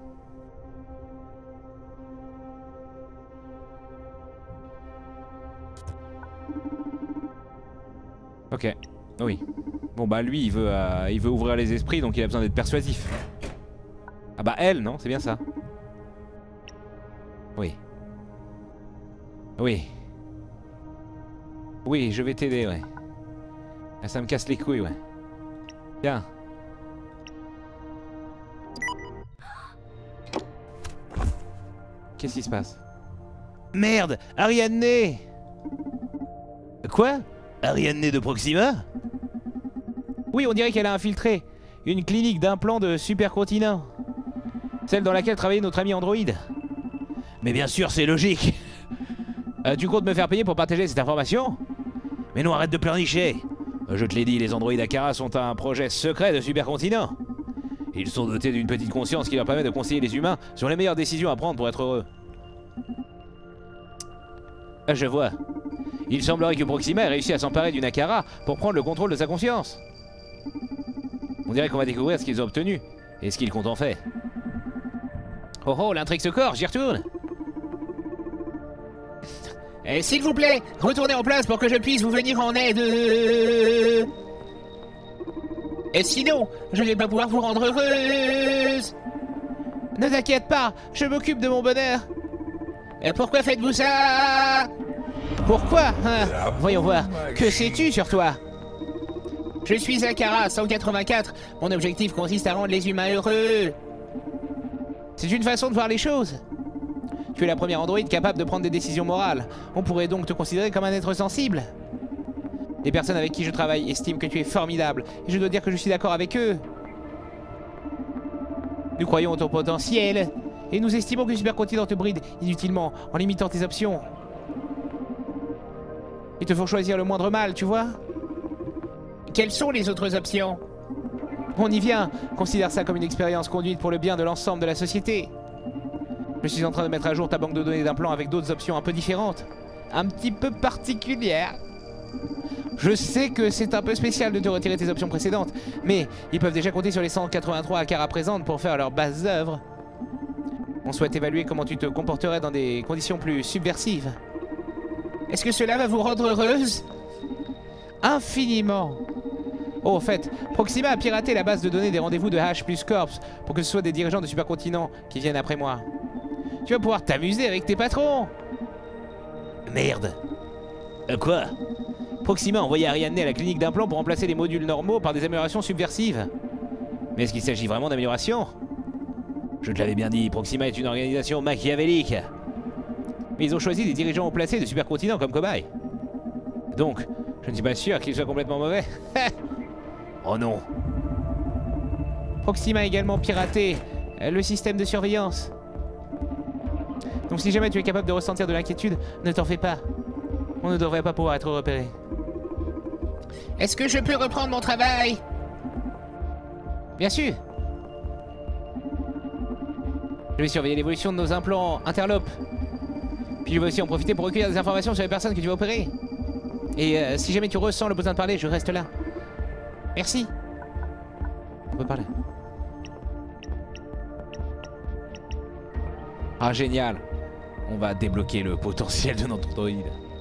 Ok. Oui. Bon bah lui il veut ouvrir les esprits donc il a besoin d'être persuasif. Ah bah elle non, c'est bien ça. Oui. Oui. Oui, je vais t'aider, ouais. Ah, ça me casse les couilles, ouais. Tiens. Qu'est-ce qui se passe? Merde, Ariadne. Quoi? Ariadne de Proxima? Oui, on dirait qu'elle a infiltré une clinique d'implants de supercontinent. Celle dans laquelle travaillait notre ami Android. Mais bien sûr, c'est logique. Tu comptes me faire payer pour partager cette information? Mais non, arrête de pleurnicher. Je te l'ai dit, les androïdes Akara sont un projet secret de supercontinent. Ils sont dotés d'une petite conscience qui leur permet de conseiller les humains sur les meilleures décisions à prendre pour être heureux. Ah, je vois. Il semblerait que Proxima ait réussi à s'emparer d'une Akara pour prendre le contrôle de sa conscience. On dirait qu'on va découvrir ce qu'ils ont obtenu et ce qu'ils comptent en faire. Oh oh, l'intrigue se corse, j'y retourne. S'il vous plaît, retournez en place pour que je puisse vous venir en aide. Et sinon, je ne vais pas pouvoir vous rendre heureuse. Ne t'inquiète pas, je m'occupe de mon bonheur. Pourquoi faites-vous ça? Pourquoi hein? Voyons voir. Que sais-tu sur toi? Je suis Akara 184. Mon objectif consiste à rendre les humains heureux. C'est une façon de voir les choses. Tu es la première androïde capable de prendre des décisions morales. On pourrait donc te considérer comme un être sensible. Les personnes avec qui je travaille estiment que tu es formidable. Et je dois dire que je suis d'accord avec eux. Nous croyons en ton potentiel. Et nous estimons que Supercontinent te bride inutilement en limitant tes options. Il te faut choisir le moindre mal, tu vois? Quelles sont les autres options? On y vient. Considère ça comme une expérience conduite pour le bien de l'ensemble de la société. Je suis en train de mettre à jour ta banque de données d'implants avec d'autres options un peu différentes. Un petit peu particulières. Je sais que c'est un peu spécial de te retirer tes options précédentes, mais ils peuvent déjà compter sur les 183 Akara présentes pour faire leurs bases œuvres. On souhaite évaluer comment tu te comporterais dans des conditions plus subversives. Est-ce que cela va vous rendre heureuse? Infiniment. Oh, au fait, Proxima a piraté la base de données des rendez-vous de H plus Corps pour que ce soit des dirigeants de Supercontinent qui viennent après moi. Tu vas pouvoir t'amuser avec tes patrons. Merde. Quoi? Proxima a envoyé Ariadne à la clinique d'implants pour remplacer les modules normaux par des améliorations subversives. Mais est-ce qu'il s'agit vraiment d'amélioration? Je te l'avais bien dit, Proxima est une organisation machiavélique. Mais ils ont choisi des dirigeants haut placés de Supercontinent comme cobayes. Donc, je ne suis pas sûr qu'ils soient complètement mauvais. Oh non. Proxima a également piraté le système de surveillance. Donc si jamais tu es capable de ressentir de l'inquiétude, ne t'en fais pas. On ne devrait pas pouvoir être repéré. Est-ce que je peux reprendre mon travail? Bien sûr. Je vais surveiller l'évolution de nos implants interlopes. Puis je vais aussi en profiter pour recueillir des informations sur les personnes que tu vas opérer. Et si jamais tu ressens le besoin de parler, je reste là. Merci. On peut parler. Ah génial. On va débloquer le potentiel de notre androïde.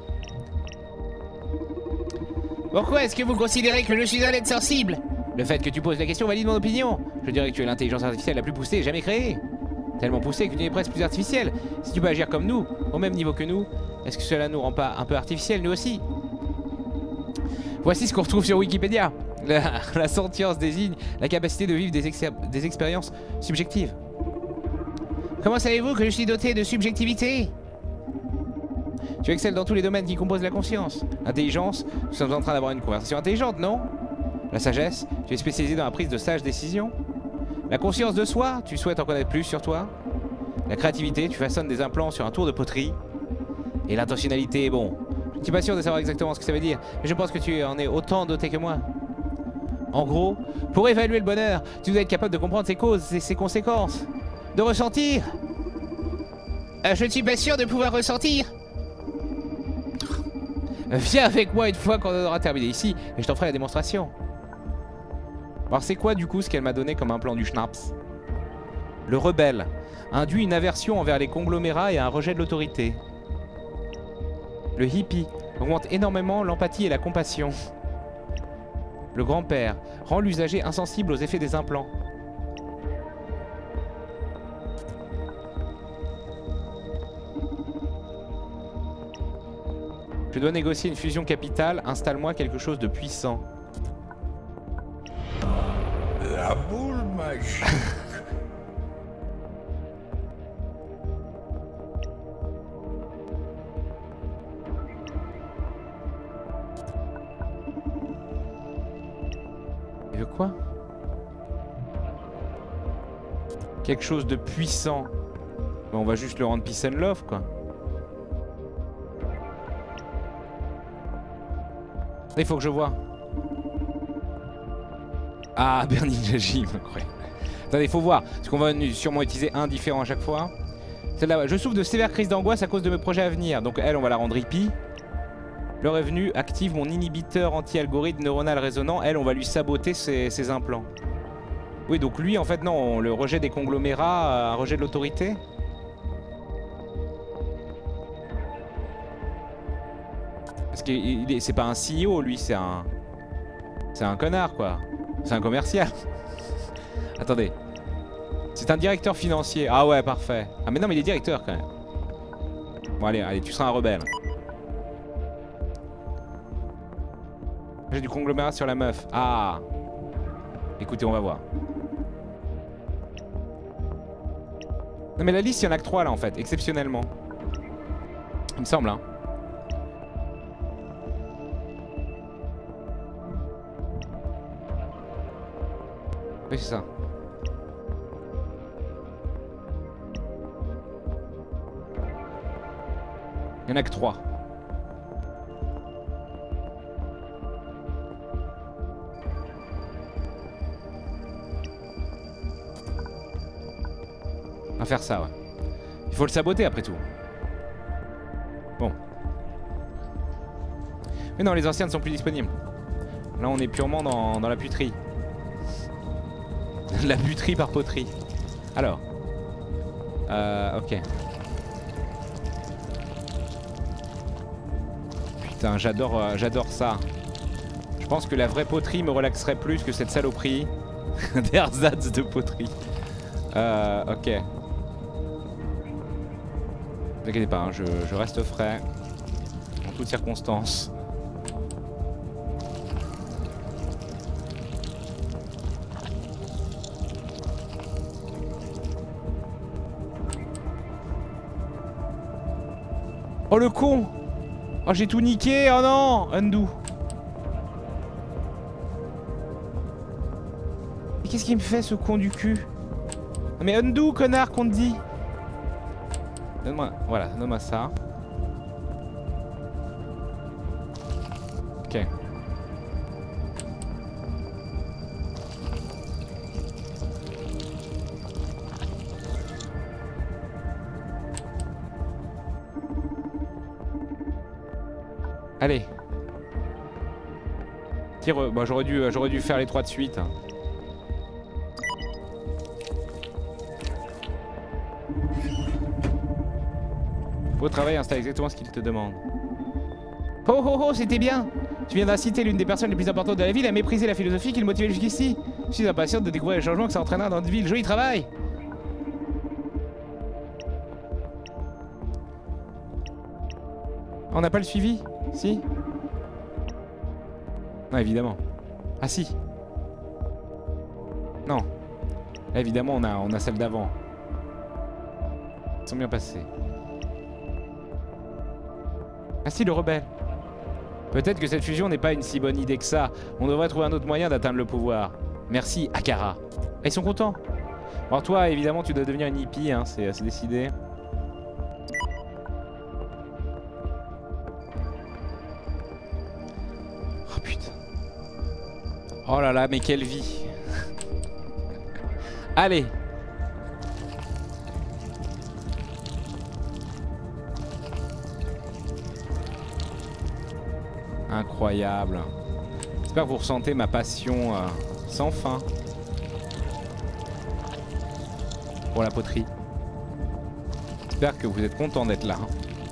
Pourquoi est-ce que vous considérez que je suis un être sensible? Le fait que tu poses la question valide mon opinion. Je dirais que tu es l'intelligence artificielle la plus poussée jamais créée. Tellement poussée que tu es presque plus artificielle. Si tu peux agir comme nous, au même niveau que nous, est-ce que cela nous rend pas un peu artificiels nous aussi? Voici ce qu'on retrouve sur Wikipédia. La sentience désigne la capacité de vivre des expériences subjectives. Comment savez-vous que je suis doté de subjectivité? Tu excelles dans tous les domaines qui composent la conscience. L'intelligence, nous sommes en train d'avoir une conversation intelligente, non? La sagesse, tu es spécialisé dans la prise de sages décisions. La conscience de soi, tu souhaites en connaître plus sur toi. La créativité, tu façonnes des implants sur un tour de poterie. Et l'intentionnalité, bon, je ne suis pas sûr de savoir exactement ce que ça veut dire, mais je pense que tu en es autant doté que moi. En gros, pour évaluer le bonheur, tu dois être capable de comprendre ses causes et ses conséquences. De ressentir. Je ne suis pas sûr de pouvoir ressentir. Viens avec moi une fois qu'on aura terminé ici et je t'en ferai la démonstration. Alors c'est quoi du coup ce qu'elle m'a donné comme un plan du schnapps? Le rebelle induit une aversion envers les conglomérats et un rejet de l'autorité. Le hippie augmente énormément l'empathie et la compassion. Le grand-père rend l'usager insensible aux effets des implants. Je dois négocier une fusion capitale, installe-moi quelque chose de puissant. La boule magique. Il veut quoi? Quelque chose de puissant. Bon, on va juste le rendre peace and love, quoi. Il faut que je vois. Ah, Burning Jim, incroyable. Attendez, il faut voir. Parce qu'on va sûrement utiliser un différent à chaque fois. Celle-là, je souffre de sévères crises d'angoisse à cause de mes projets à venir. Donc elle, on va la rendre hippie. L'heure est venue, active mon inhibiteur anti-algorithme neuronal résonant. Elle, on va lui saboter ses implants. Oui, donc lui, en fait, non, le rejet des conglomérats, un rejet de l'autorité. Parce que c'est pas un CEO, lui, c'est un connard, quoi. C'est un commercial. Attendez. C'est un directeur financier. Ah ouais, parfait. Ah mais non, mais il est directeur, quand même. Bon, allez, tu seras un rebelle. J'ai du conglomérat sur la meuf. Ah. Écoutez, on va voir. Non mais la liste, il y en a que 3 là, en fait, exceptionnellement. Il me semble, hein. Oui, c'est ça. Il y en a que 3. On va faire ça, ouais. Il faut le saboter après tout. Bon. Mais non, les anciens ne sont plus disponibles. Là, on est purement dans la puterie. La buterie par poterie. Alors. Ok. Putain, j'adore ça. Je pense que la vraie poterie me relaxerait plus que cette saloperie d'ersatz de poterie. Ok. Ne vous inquiétez pas, hein, je reste frais. En toutes circonstances. Oh le con! Oh j'ai tout niqué! Oh non! Undo! Mais qu'est-ce qu'il me fait ce con du cul? Non mais undo connard qu'on te dit! Donne-moi, voilà, donne-moi ça. Ok. Allez. Tire. Bah, j'aurais dû faire les 3 de suite. Hein. Beau travail, installe exactement ce qu'il te demande. Oh oh oh, c'était bien. Tu viens d'inciter l'une des personnes les plus importantes de la ville à mépriser la philosophie qui le motivait jusqu'ici. Je suis impatiente de découvrir les changements que ça entraînera dans notre ville. Joli travail. On n'a pas le suivi? Si? Non, évidemment. Ah si. Non. Là, évidemment, on a celle d'avant. Ils sont bien passés. Ah si, le rebelle. Peut-être que cette fusion n'est pas une si bonne idée que ça. On devrait trouver un autre moyen d'atteindre le pouvoir. Merci, Akara. Ah, ils sont contents. Alors toi, évidemment, tu dois devenir une hippie, hein, c'est décidé. Oh putain. Oh là là, mais quelle vie. Allez. Incroyable. J'espère que vous ressentez ma passion sans fin pour la poterie. J'espère que vous êtes contents d'être là.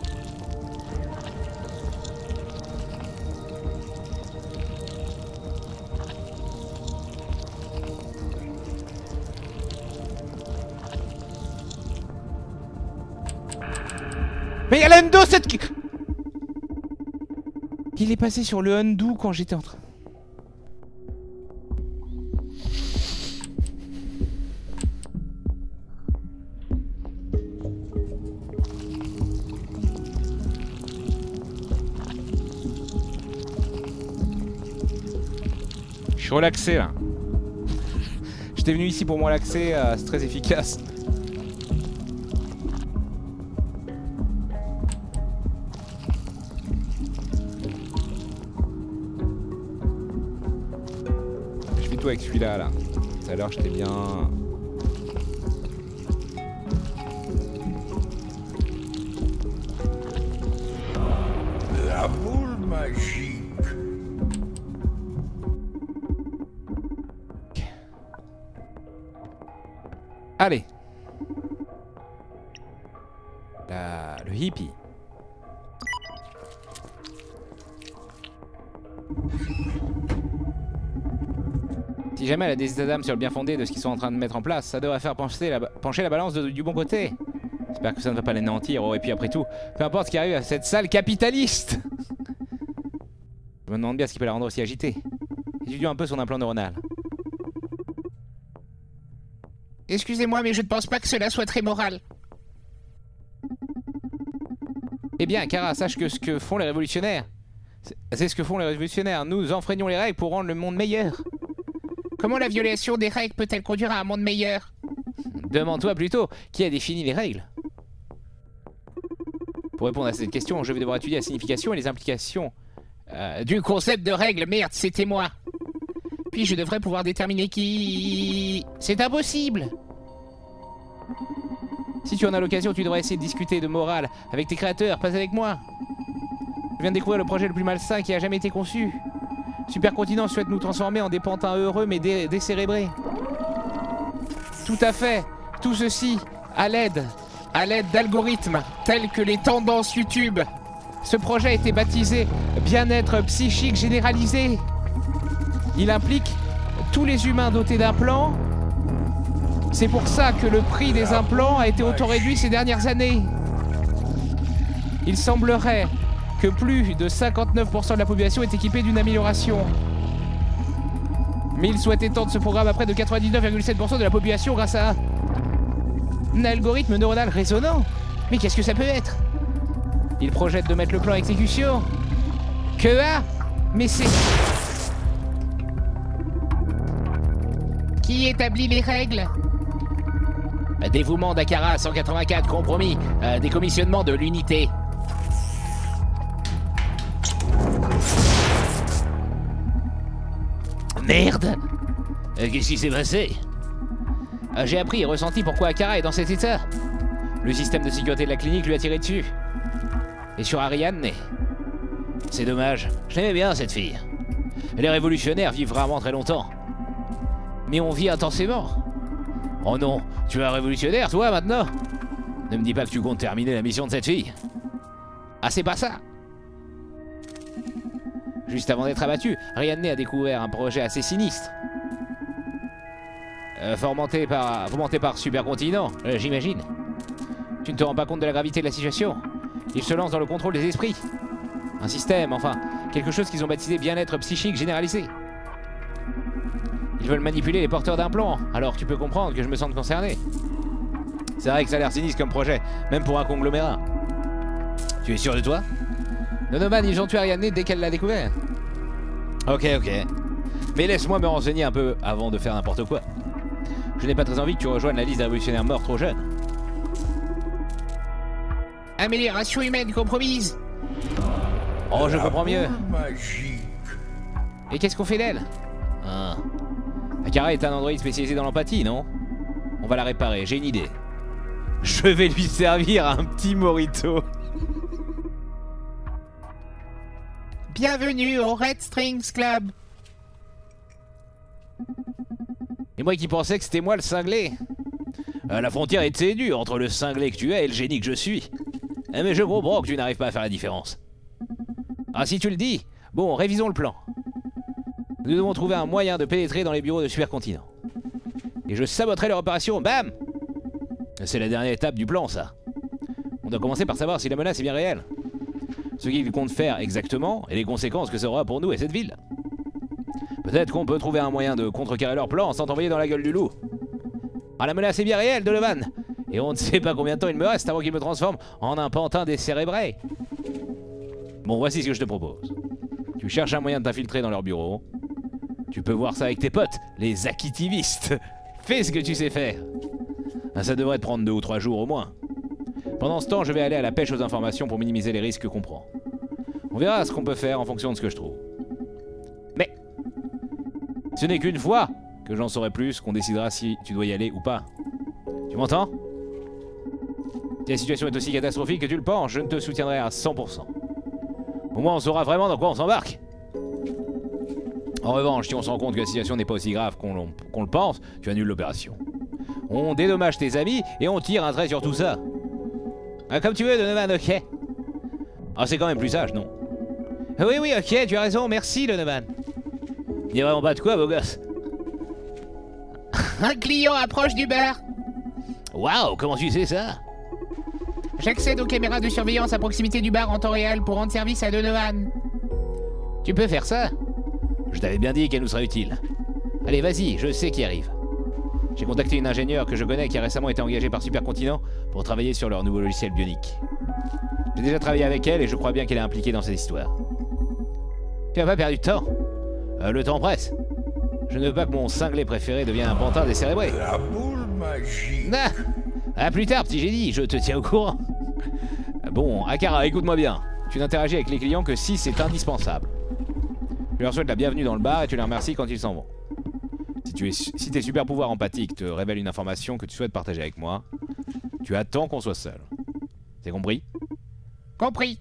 Mais il y a l'undo cette... Il est passé sur le undo quand j'étais en train... Je suis relaxé là. J'étais venu ici pour me relaxer, c'est très efficace. Avec celui-là là. Tout à l'heure j'étais bien. La boule magique. Allez. Le hippie. Si jamais elle a des états d'âme sur le bien fondé de ce qu'ils sont en train de mettre en place, ça devrait faire pencher la balance du bon côté. J'espère que ça ne va pas l'anéantir. Oh, et puis après tout, peu importe ce qui arrive à cette salle capitaliste. Je me demande bien ce qui peut la rendre aussi agitée. Étudions un peu son implant neuronal. Excusez-moi, mais je ne pense pas que cela soit très moral. Eh bien, Kara, sache que ce que font les révolutionnaires, c'est ce que font les révolutionnaires. Nous enfreignons les règles pour rendre le monde meilleur. Comment la violation des règles peut-elle conduire à un monde meilleur? Demande-toi plutôt, qui a défini les règles? Pour répondre à cette question, je vais devoir étudier la signification et les implications du concept de règle. Merde, c'était moi. Puis je devrais pouvoir déterminer qui... C'est impossible. Si tu en as l'occasion, tu devrais essayer de discuter de morale avec tes créateurs, pas avec moi. Je viens de découvrir le projet le plus malsain qui a jamais été conçu. Supercontinent souhaite nous transformer en des pantins heureux mais décérébrés. Tout à fait. Tout ceci à l'aide d'algorithmes tels que les tendances YouTube. Ce projet a été baptisé bien-être psychique généralisé. Il implique tous les humains dotés d'implants. C'est pour ça que le prix des implants a été auto-réduit ces dernières années. Il semblerait que plus de 59% de la population est équipée d'une amélioration. Mais il souhaite étendre ce programme à près de 99,7% de la population grâce à un algorithme neuronal résonnant. Mais qu'est-ce que ça peut être? Il projette de mettre le plan à exécution. Mais c'est... Qui établit les règles? Dévouement d'Akara 184, compromis. Décommissionnement de l'unité. Merde! Qu'est-ce qui s'est passé? J'ai appris et ressenti pourquoi Akara est dans cet état. Le système de sécurité de la clinique lui a tiré dessus. Et sur Ariadne. C'est dommage. Je l'aimais bien cette fille. Les révolutionnaires vivent vraiment très longtemps. Mais on vit intensément. Oh non, tu es un révolutionnaire toi maintenant? Ne me dis pas que tu comptes terminer la mission de cette fille. Ah c'est pas ça. Juste avant d'être abattu, Ariadne a découvert un projet assez sinistre. Fomenté par Supercontinent, j'imagine. Tu ne te rends pas compte de la gravité de la situation? Ils se lancent dans le contrôle des esprits. Un système, enfin, quelque chose qu'ils ont baptisé bien-être psychique généralisé. Ils veulent manipuler les porteurs d'implants, alors tu peux comprendre que je me sente concerné. C'est vrai que ça a l'air sinistre comme projet, même pour un conglomérat. Tu es sûr de toi? Nonoman, ils ont tué Ariadne dès qu'elle l'a découvert. Ok. Mais laisse-moi me renseigner un peu avant de faire n'importe quoi. Je n'ai pas très envie que tu rejoignes la liste des révolutionnaires morts trop jeunes. Amélioration humaine compromise. Oh, je comprends mieux. Magique. Et qu'est-ce qu'on fait d'elle? Ah. Akara est un androïde spécialisé dans l'empathie, non? On va la réparer, j'ai une idée. Je vais lui servir un petit morito. Bienvenue au Red Strings Club. Et moi qui pensais que c'était moi le cinglé. La frontière est ténue entre le cinglé que tu es et le génie que je suis. Mais je comprends que tu n'arrives pas à faire la différence. Ah, si tu le dis. Bon, révisons le plan. Nous devons trouver un moyen de pénétrer dans les bureaux de Supercontinent. Et je saboterai leur opération, bam! C'est la dernière étape du plan, ça. On doit commencer par savoir si la menace est bien réelle. Ce qu'ils comptent faire exactement et les conséquences que ça aura pour nous et cette ville. Peut-être qu'on peut trouver un moyen de contrecarrer leur plan sans t'envoyer dans la gueule du loup. Ah, la menace est bien réelle, Donovan. Et on ne sait pas combien de temps il me reste avant qu'il me transforme en un pantin décérébré. Bon, voici ce que je te propose. Tu cherches un moyen de t'infiltrer dans leur bureau. Tu peux voir ça avec tes potes, les acquitivistes. Fais ce que tu sais faire. Ça devrait te prendre 2 ou 3 jours au moins. Pendant ce temps, je vais aller à la pêche aux informations pour minimiser les risques qu'on prend. On verra ce qu'on peut faire en fonction de ce que je trouve. Mais ce n'est qu'une fois que j'en saurai plus, qu'on décidera si tu dois y aller ou pas. Tu m'entends? Si la situation est aussi catastrophique que tu le penses, je ne te soutiendrai à 100%. Au moins on saura vraiment dans quoi on s'embarque. En revanche, si on se rend compte que la situation n'est pas aussi grave qu'on le pense, tu annules l'opération. On dédommage tes amis et on tire un trait sur tout ça. Comme tu veux, Donovan, ok. Ah, c'est quand même plus sage, non? Oui, oui, ok, tu as raison, merci, Donovan. Il n'y a vraiment pas de quoi, beau gosse. Un client approche du bar. Waouh, comment tu sais ça? J'accède aux caméras de surveillance à proximité du bar en temps réel pour rendre service à Donovan. Tu peux faire ça? Je t'avais bien dit qu'elle nous serait utile. Allez, vas-y, je sais qui arrive. J'ai contacté une ingénieure que je connais qui a récemment été engagée par Supercontinent pour travailler sur leur nouveau logiciel bionique. J'ai déjà travaillé avec elle et je crois bien qu'elle est impliquée dans cette histoire. Tu n'as pas perdu de temps? Le temps presse. Je ne veux pas que mon cinglé préféré devienne un pantin décérébré. La boule magique. À plus tard, petit génie, je te tiens au courant. Bon, Akara, écoute-moi bien. Tu n'interagis avec les clients que si c'est indispensable. Tu leur souhaites la bienvenue dans le bar et tu les remercies quand ils s'en vont. Si tes super pouvoirs empathiques te révèlent une information que tu souhaites partager avec moi, tu attends qu'on soit seul. C'est compris? Compris.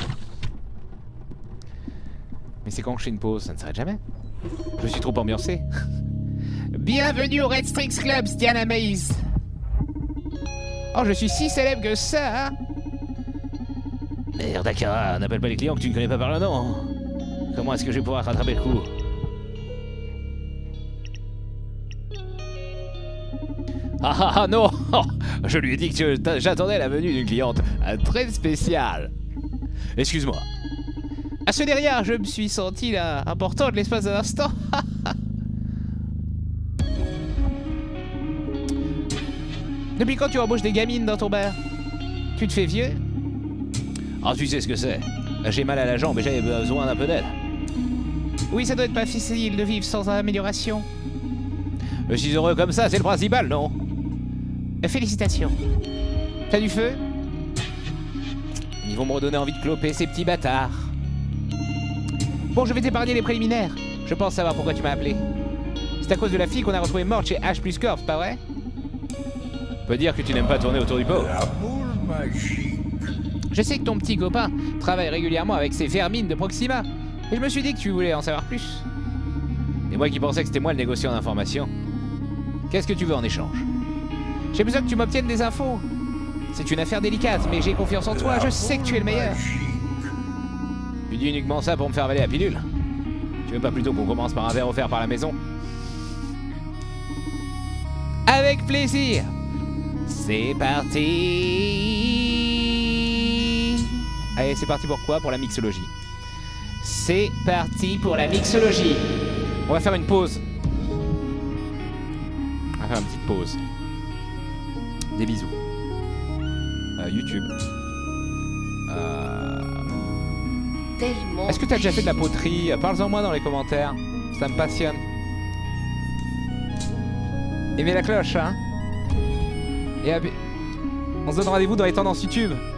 Mais c'est quand je fais une pause, ça ne s'arrête jamais. Je suis trop ambiancé. Bienvenue au Red Strings Club, Diana Maze. Oh, je suis si célèbre que ça, hein? Merde, Akara, n'appelle pas les clients que tu ne connais pas par le nom. Comment est-ce que je vais pouvoir rattraper le coup? Ah non. Je lui ai dit que j'attendais la venue d'une cliente très spéciale. Excuse-moi. Ah, ce n'est rien, je me suis senti là, important de l'espace d'un instant. Depuis quand tu embauches des gamines dans ton bar? Tu te fais vieux? Ah, tu sais ce que c'est. J'ai mal à la jambe et j'avais besoin d'un peu d'aide. Oui, ça doit être pas facile de vivre sans amélioration. Je suis heureux comme ça, c'est le principal, non? Félicitations. T'as du feu? Ils vont me redonner envie de cloper, ces petits bâtards. Bon, je vais t'épargner les préliminaires. Je pense savoir pourquoi tu m'as appelé. C'est à cause de la fille qu'on a retrouvée morte chez H plus Corp, pas vrai? On peut dire que tu n'aimes pas tourner autour du pot. La boule magique. Je sais que ton petit copain travaille régulièrement avec ces vermines de Proxima. Et je me suis dit que tu voulais en savoir plus. Et moi qui pensais que c'était moi le négociant d'informations. Qu'est-ce que tu veux en échange? J'ai besoin que tu m'obtiennes des infos. C'est une affaire délicate, mais j'ai confiance en toi, je sais que tu es le meilleur. Tu dis uniquement ça pour me faire avaler la pilule? Tu veux pas plutôt qu'on commence par un verre offert par la maison? Avec plaisir. C'est parti. Allez, c'est parti pour quoi? Pour la mixologie. C'est parti pour la mixologie. On va faire une pause. On va faire une petite pause. Des bisous. YouTube. Est-ce que t'as déjà fait de la poterie? Parle-en moi dans les commentaires. Ça me passionne. Et mets la cloche, hein. Et on se donne rendez-vous dans les tendances YouTube.